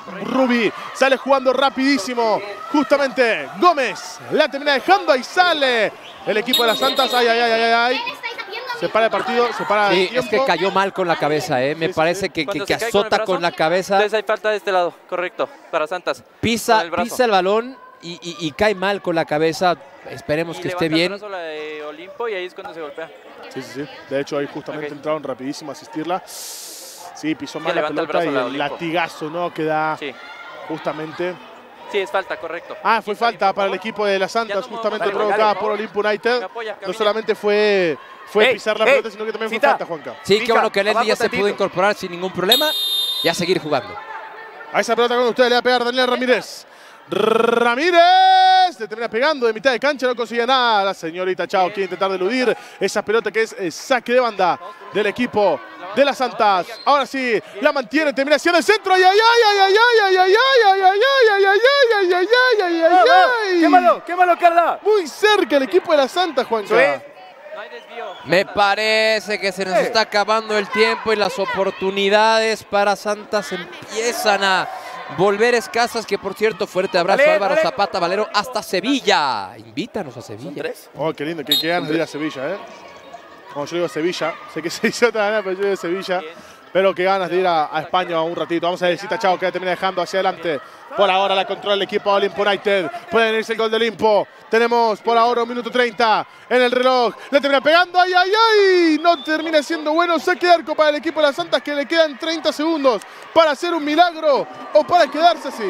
Rubi sale jugando rapidísimo. Justamente Gómez la termina dejando. Ahí sale el equipo de las Santas. Ay, ay, ay, ay, ay. Se para el partido, se para Sí, el tiempo. es que cayó mal con la cabeza, ¿eh? Me Sí, sí, parece sí. que, que, Cuando que se cae con el azota brazo, con la cabeza. Entonces hay falta de este lado, correcto, para Santas. Pisa, Con el brazo. pisa el balón y, y, y cae mal con la cabeza. Esperemos Y que esté levanta el bien. brazo la de Olimpo y ahí es cuando se golpea. Sí, sí, sí. De hecho, ahí justamente Ok. entraron rapidísimo a asistirla. Sí, pisó mal Sí, la levanta el pelota brazo y la el Olimpo. latigazo, ¿no? Que da Sí, justamente. sí, es falta, correcto. Ah, fue Sí, está bien, falta por para el favor. equipo de las Santas, Ya no justamente movemos, provocada dale, por dale, Olimpo United. Me apoya, No camina. solamente fue, fue Ey, pisar la ey, pelota, sino que también fue Cita. falta, Juanca. Sí, qué Pica, bueno que Leslie abajo ya se tantito. pudo incorporar sin ningún problema y a seguir jugando. A esa pelota con ustedes le va a pegar Daniel Ramírez. Ramírez le termina pegando de mitad de cancha, no consigue nada. La señorita Chao quiere intentar eludir esa pelota que es eh, saque de banda del equipo de las Santas. Ahora sí, la mantiene, termina haciendo el centro. ¡Ay, ay, ay, ay, ay, ay, ay, ay, ay, ay, ay, ay, ay, ay, ay, ay, ay, ay! ¡Quémalo, quémalo, Carla! Muy cerca el equipo de las Santas, Juanca. Eso es. No hay desvío. Me parece que se nos está acabando el tiempo y las oportunidades para Santas empiezan a volver escasas. Que por cierto, fuerte abrazo Dale, a Álvaro dale. Zapata Valero hasta Sevilla. Invítanos a Sevilla. ¿Tres? Oh, qué lindo, qué, qué ganas de ir a Sevilla, ¿eh? Como yo digo Sevilla, sé que se hizo otra manera, pero yo digo Sevilla. Pero qué ganas de ir a, a España un ratito. Vamos a ver Cita Chao que la termina dejando hacia adelante. Por ahora la controla el equipo de Olimpo United. Puede venirse el gol de Olimpo. Tenemos por ahora un minuto treinta en el reloj. Le termina pegando. ¡Ay, ay, ay! No termina siendo bueno. Saque de arco para el equipo de las Santas, que le quedan treinta segundos para hacer un milagro o para quedarse así.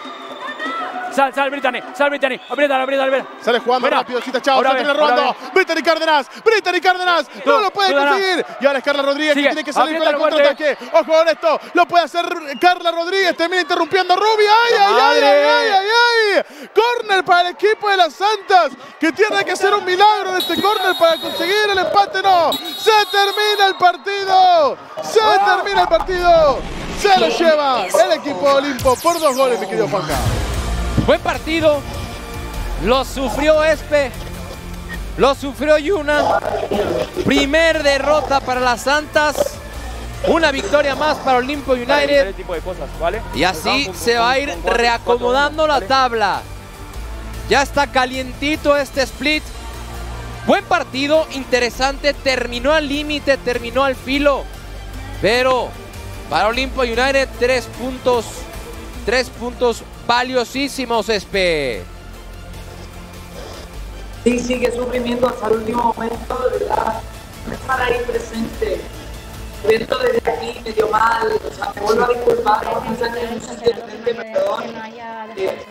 Sal, sal, Brittany, sal, Brittany. Aprieta, aprieta, aprieta. Sale jugando Buena. rápido, Cita Chao, Ahora se bien, termina ahora robando. Brittany Cárdenas, Brittany Cárdenas, no Tú, lo puede tú, Dana. conseguir. Y ahora es Carla Rodríguez Sigue, que tiene que salir con el apriétalo contraataque. Ojo con esto, lo puede hacer Carla Rodríguez, termina interrumpiendo a Rubi. ¡Ay, ay, ay, Madre. ay, ay, ay, ay! Corner para el equipo de las Santas, que tiene que hacer un milagro de este corner para conseguir el empate. No, se termina el partido, se termina el partido. Se lo lleva el equipo de Olimpo por dos goles, mi querido Juanca. Buen partido. Lo sufrió Espe. Lo sufrió Yuna. Primer derrota para las Santas. Una victoria más para Olimpo United. Ese tipo de cosas, ¿vale? Y así Con- se va a ir con- con cuatro, reacomodando cuatro, la ¿vale? tabla. Ya está calientito este split. Buen partido, interesante. Terminó al límite, terminó al filo. Pero para Olimpo United, tres puntos. Tres puntos valiosísimos, Espe. Sí, sí, qué sufrimiento hasta el último momento, de verdad. No estar ahí presente. Viendo desde aquí medio mal, o sea, me vuelvo a disculpar, no sé en un sentido diferente, perdón. Eh,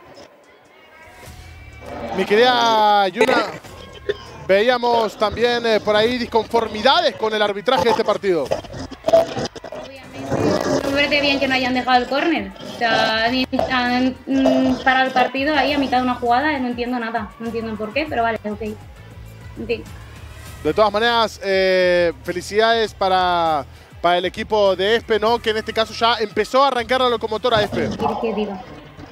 Mi querida Yuna, veíamos también eh, por ahí disconformidades con el arbitraje de este partido. No me parece bien que no hayan dejado el córner. O sea, han, han mm, parado el partido ahí a mitad de una jugada. No entiendo nada. No entiendo el por qué, pero vale, ok. En fin. De todas maneras, eh, felicidades para, para el equipo de Espe, ¿no? Que en este caso ya empezó a arrancar la locomotora Espe. ¿Qué quieres que diga?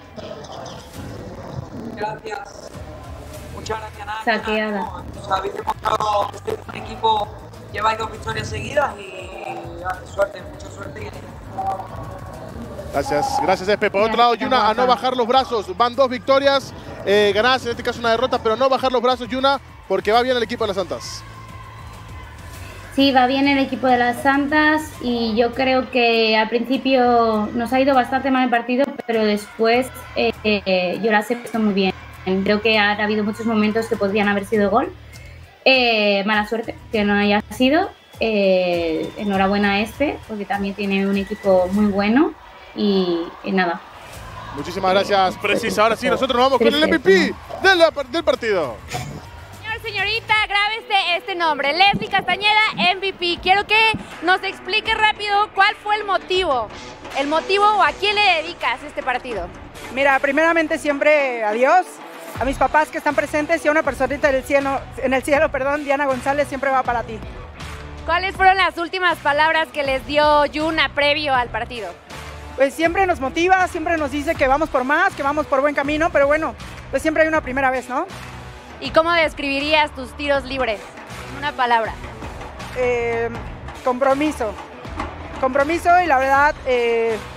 Gracias. Muchas gracias, Nana. Saqueada. O sea, habéis demostrado que sois un equipo, lleváis dos victorias seguidas y ah, suerte, mucha suerte. Gracias, gracias Espe. Por otro lado, Yuna, a no bajar los brazos. Van dos victorias, eh, ganadas, en este caso una derrota, pero no bajar los brazos, Yuna, porque va bien el equipo de las Santas. Sí, va bien el equipo de las Santas y yo creo que al principio nos ha ido bastante mal el partido, pero después eh, eh, yo las he visto muy bien. Creo que ha habido muchos momentos que podrían haber sido gol. Eh, mala suerte que no haya sido. Eh, enhorabuena a Espe, porque también tiene un equipo muy bueno y, y nada. Muchísimas gracias, Precisa. Ahora sí, nosotros nos vamos con el M V P del, del partido. Señor, señorita, grábese este nombre, Leslie Castañeda, M V P. Quiero que nos explique rápido cuál fue el motivo, el motivo o a quién le dedicas este partido. Mira, primeramente siempre a Dios, a mis papás que están presentes y a una personita del cielo, en el cielo, perdón, Diana González, siempre va para ti. ¿Cuáles fueron las últimas palabras que les dio Yuna previo al partido? Pues siempre nos motiva, siempre nos dice que vamos por más, que vamos por buen camino, pero bueno, pues siempre hay una primera vez, ¿no? ¿Y cómo describirías tus tiros libres? Una palabra. Eh, compromiso. Compromiso y la verdad, eh,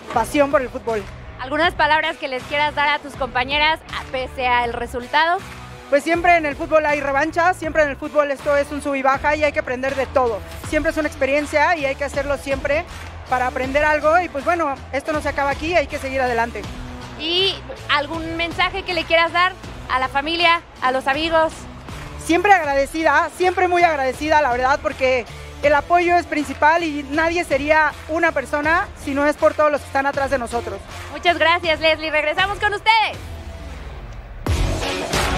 pasión por el fútbol. ¿Algunas palabras que les quieras dar a tus compañeras pese al resultado? Pues siempre en el fútbol hay revancha, siempre en el fútbol esto es un sub y baja y hay que aprender de todo. Siempre es una experiencia y hay que hacerlo siempre para aprender algo y pues bueno, esto no se acaba aquí, hay que seguir adelante. ¿Y algún mensaje que le quieras dar a la familia, a los amigos? Siempre agradecida, siempre muy agradecida la verdad porque el apoyo es principal y nadie sería una persona si no es por todos los que están atrás de nosotros. Muchas gracias, Leslie. Regresamos con ustedes.